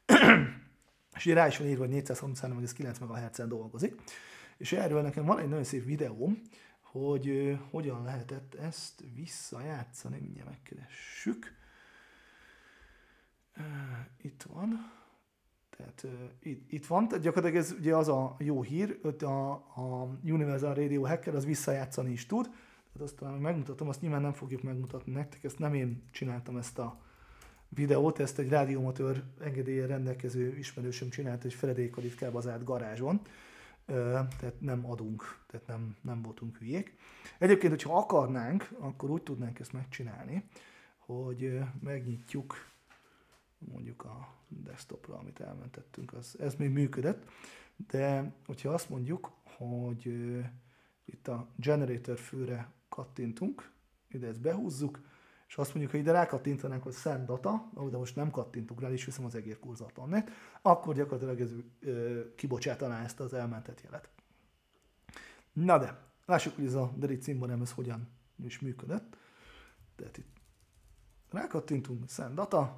És rá is van írva, hogy 433,9 MHz-en dolgozik. És erről nekem van egy nagyon szép videóm, hogy hogyan lehetett ezt visszajátszani, mindjárt megkeressük. Itt van. Tehát Tehát itt van, tehát gyakorlatilag ez ugye az a jó hír, hogy a Universal Radio Hacker az visszajátszani is tud, tehát azt talán megmutatom, azt nyilván nem fogjuk megmutatni nektek, ezt nem én csináltam ezt a videót, ezt egy rádióamatőr engedéllyel rendelkező ismerősöm csinált egy feledékalitkába bazált garázson, tehát nem adunk, tehát nem voltunk hülyék. Egyébként, hogyha akarnánk, akkor úgy tudnánk ezt megcsinálni, hogy megnyitjuk mondjuk a desktopra, amit elmentettünk, ez még működött, de hogyha azt mondjuk, hogy itt a generator főre kattintunk, ide ezt behúzzuk, és azt mondjuk, hogy ide rákattintanánk, hogy send data, de most nem kattintunk rá, és viszem az egérkurzortonnét, akkor gyakorlatilag ez kibocsátaná ezt az elmentett jelet. Na de, lássuk, hogy ez a Deri cimborem ez hogyan is működött. Tehát itt rákattintunk, send data,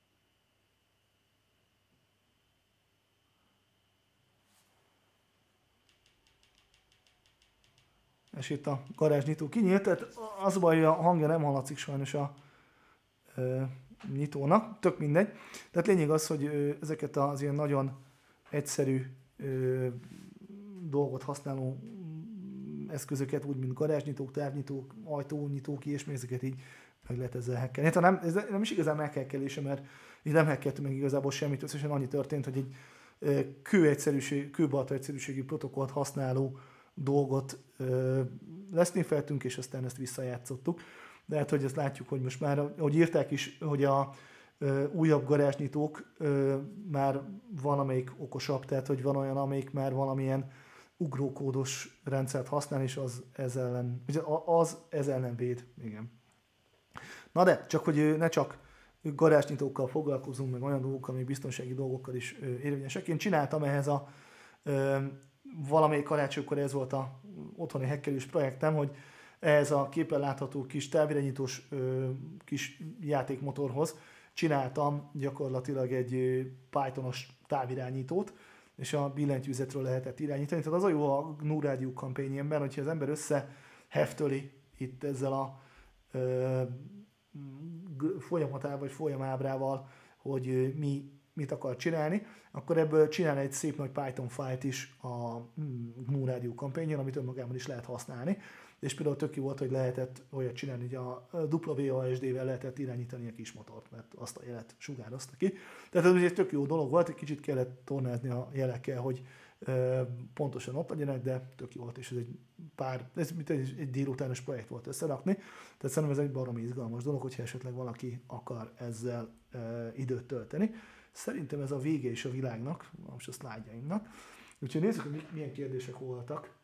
és itt a garázsnyitó kinyílt, tehát az a baj, hogy a hangja nem hallatszik sajnos a nyitónak, tök mindegy. Tehát lényeg az, hogy ezeket az ilyen nagyon egyszerű dolgot használó eszközöket, úgy mint garázsnyitók, távnyitók, ajtónyitók, ilyesmi, ezeket így meg lehet ezzel hackelni. Hát ez nem is igazán meghackelése, mert így nem hackeltünk meg igazából semmit, összesen annyi történt, hogy egy kőbalta egyszerűségű protokollt használó dolgot lesznéfeltünk, és aztán ezt visszajátszottuk. De hát, hogy ezt látjuk, hogy most már, ahogy írták is, hogy a újabb garázsnyitók már van, amelyik okosabb, tehát, hogy van olyan, amelyik már valamilyen ugrókódos rendszert használ, és az ez ellen véd. Igen. Na de, csak hogy ne csak garázsnyitókkal foglalkozunk, meg olyan dolgokkal, még biztonsági dolgokkal is érvényesek. Én csináltam ehhez a valamelyik karácsonykor ez volt a otthoni hackelős projektem, hogy ehhez a képen látható kis távirányítós kis játékmotorhoz csináltam gyakorlatilag egy Pythonos távirányítót, és a billentyűzetről lehetett irányítani. Tehát az a jó a GNU rádió kampányemben, hogyha az ember összeheftöli itt ezzel a folyamatával vagy folyamábrával, hogy mit akar csinálni, akkor ebből csinál egy szép nagy Python fájlt is a GNU rádió kampányon, amit önmagában is lehet használni. És például tök jó volt, hogy lehetett olyat csinálni, hogy a WASD-vel lehetett irányítani a kis motort, mert azt a jelet sugározta ki. Tehát ez egy tök jó dolog volt, egy kicsit kellett tornázni a jelekkel, hogy pontosan ott legyenek, de tök jó volt, és ez egy délutános projekt volt összerakni. Tehát szerintem ez egy baromi izgalmas dolog, hogyha esetleg valaki akar ezzel időt tölteni. Szerintem ez a vége is a világnak, most a szlájdjaimnak. Úgyhogy nézzük, hogy milyen kérdések voltak.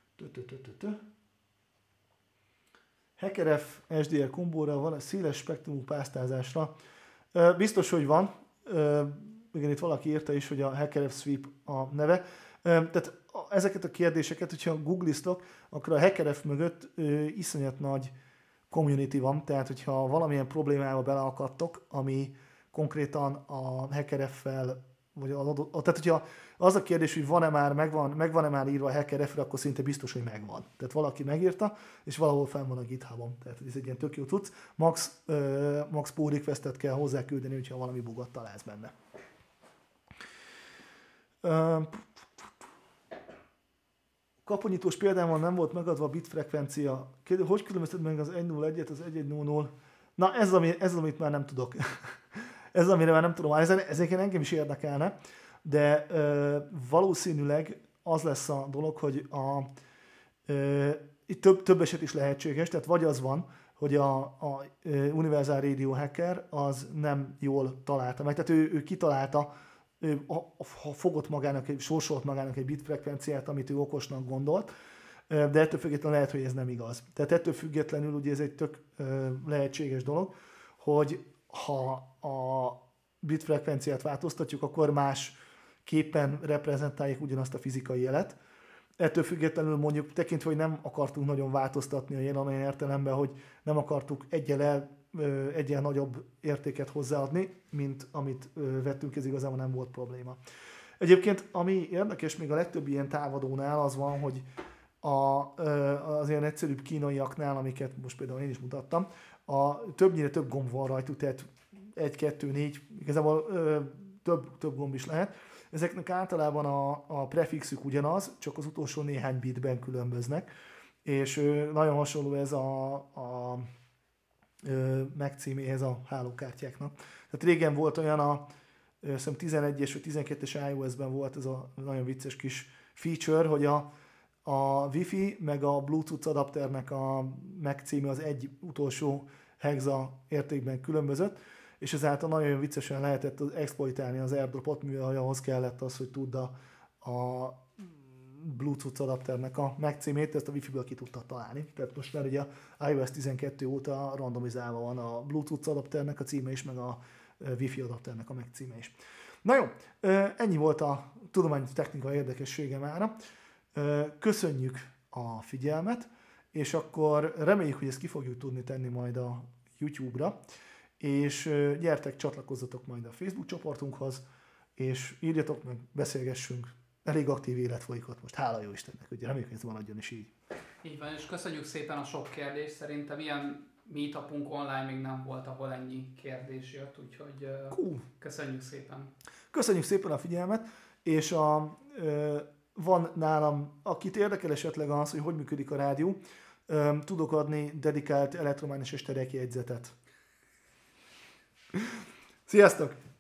HackerF SDR kombóra van, a széles spektrumú pásztázásra. Biztos, hogy van. Igen, itt valaki írta is, hogy a HackerF Sweep a neve. Tehát ezeket a kérdéseket, hogyha googliztok, akkor a HackerF mögött iszonyat nagy community van. Tehát, hogyha valamilyen problémába beleakadtok, ami konkrétan a HackerF-fel, vagy tehát, hogyha az a kérdés, hogy megvan-e már írva a HackerF-re, akkor szinte biztos, hogy megvan. Tehát valaki megírta, és valahol fenn van a GitHub-on. Tehát ez egy ilyen tök jó cucc. Max pull requestet kell hozzá küldeni, hogyha valami bugot találsz benne. Kaponyítós példában nem volt megadva a bitfrekvencia. Hogy különböztet meg az 101-et az 1100? Na ez amit már nem tudok. Ez amire már nem tudom, ezeken engem is érdekelne, de valószínűleg az lesz a dolog, hogy itt több eset is lehetséges, tehát vagy az van, hogy a Universal Radio Hacker az nem jól találta meg, tehát ő kitalálta, sorsolt magának egy bitfrekvenciát, amit ő okosnak gondolt, de ettől függetlenül lehet, hogy ez nem igaz. Tehát ettől függetlenül ugye ez egy tök lehetséges dolog, hogy ha a bitfrekvenciát változtatjuk, akkor más képen reprezentáljuk ugyanazt a fizikai jelet. Ettől függetlenül mondjuk tekintve, hogy nem akartunk nagyon változtatni a jelen olyan értelemben, hogy nem akartuk egyen nagyobb értéket hozzáadni, mint amit vettünk, ez igazából nem volt probléma. Egyébként, ami érdekes még a legtöbb ilyen távadónál az van, hogy az ilyen egyszerűbb kínaiaknál, amiket most például én is mutattam, többnyire több gomb van rajtuk, tehát 1, 2, 4, igazából több gomb is lehet. Ezeknek általában a prefixük ugyanaz, csak az utolsó néhány bitben különböznek, és nagyon hasonló ez a megcíméhez a hálókártyáknak. Tehát régen volt olyan hiszem 11-es vagy 12-es iOS-ben volt ez a nagyon vicces kis feature, hogy a Wi-Fi meg a Bluetooth adapternek a megcíme az egy utolsó hexa értékben különbözött, és ezáltal nagyon viccesen lehetett exploitálni az AirDrop-ot, mivel ahhoz kellett az, hogy tudd a Bluetooth adapternek a megcímét, ezt a Wi-Fi-ből ki tudta találni. Tehát most már ugye a iOS 12 óta randomizálva van a Bluetooth adapternek a címe is, meg a Wi-Fi adapternek a megcíme is. Na jó, ennyi volt a tudománytechnika érdekessége mára. Köszönjük a figyelmet, és akkor reméljük, hogy ezt ki fogjuk tudni tenni majd a YouTube-ra, és gyertek, csatlakozzatok majd a Facebook csoportunkhoz, és írjatok meg, beszélgessünk. Elég aktív élet folyik ott most, hála jó Istennek, ugye reméljük, hogy ez maradjon is így. Így van, és köszönjük szépen a sok kérdést, szerintem ilyen meetupunk online még nem volt, ahol ennyi kérdés jött, úgyhogy köszönjük szépen. Köszönjük szépen a figyelmet, és van nálam, akit érdekel esetleg az, hogy működik a rádió, tudok adni dedikált elektromágneses terekjegyzetet. Sziasztok!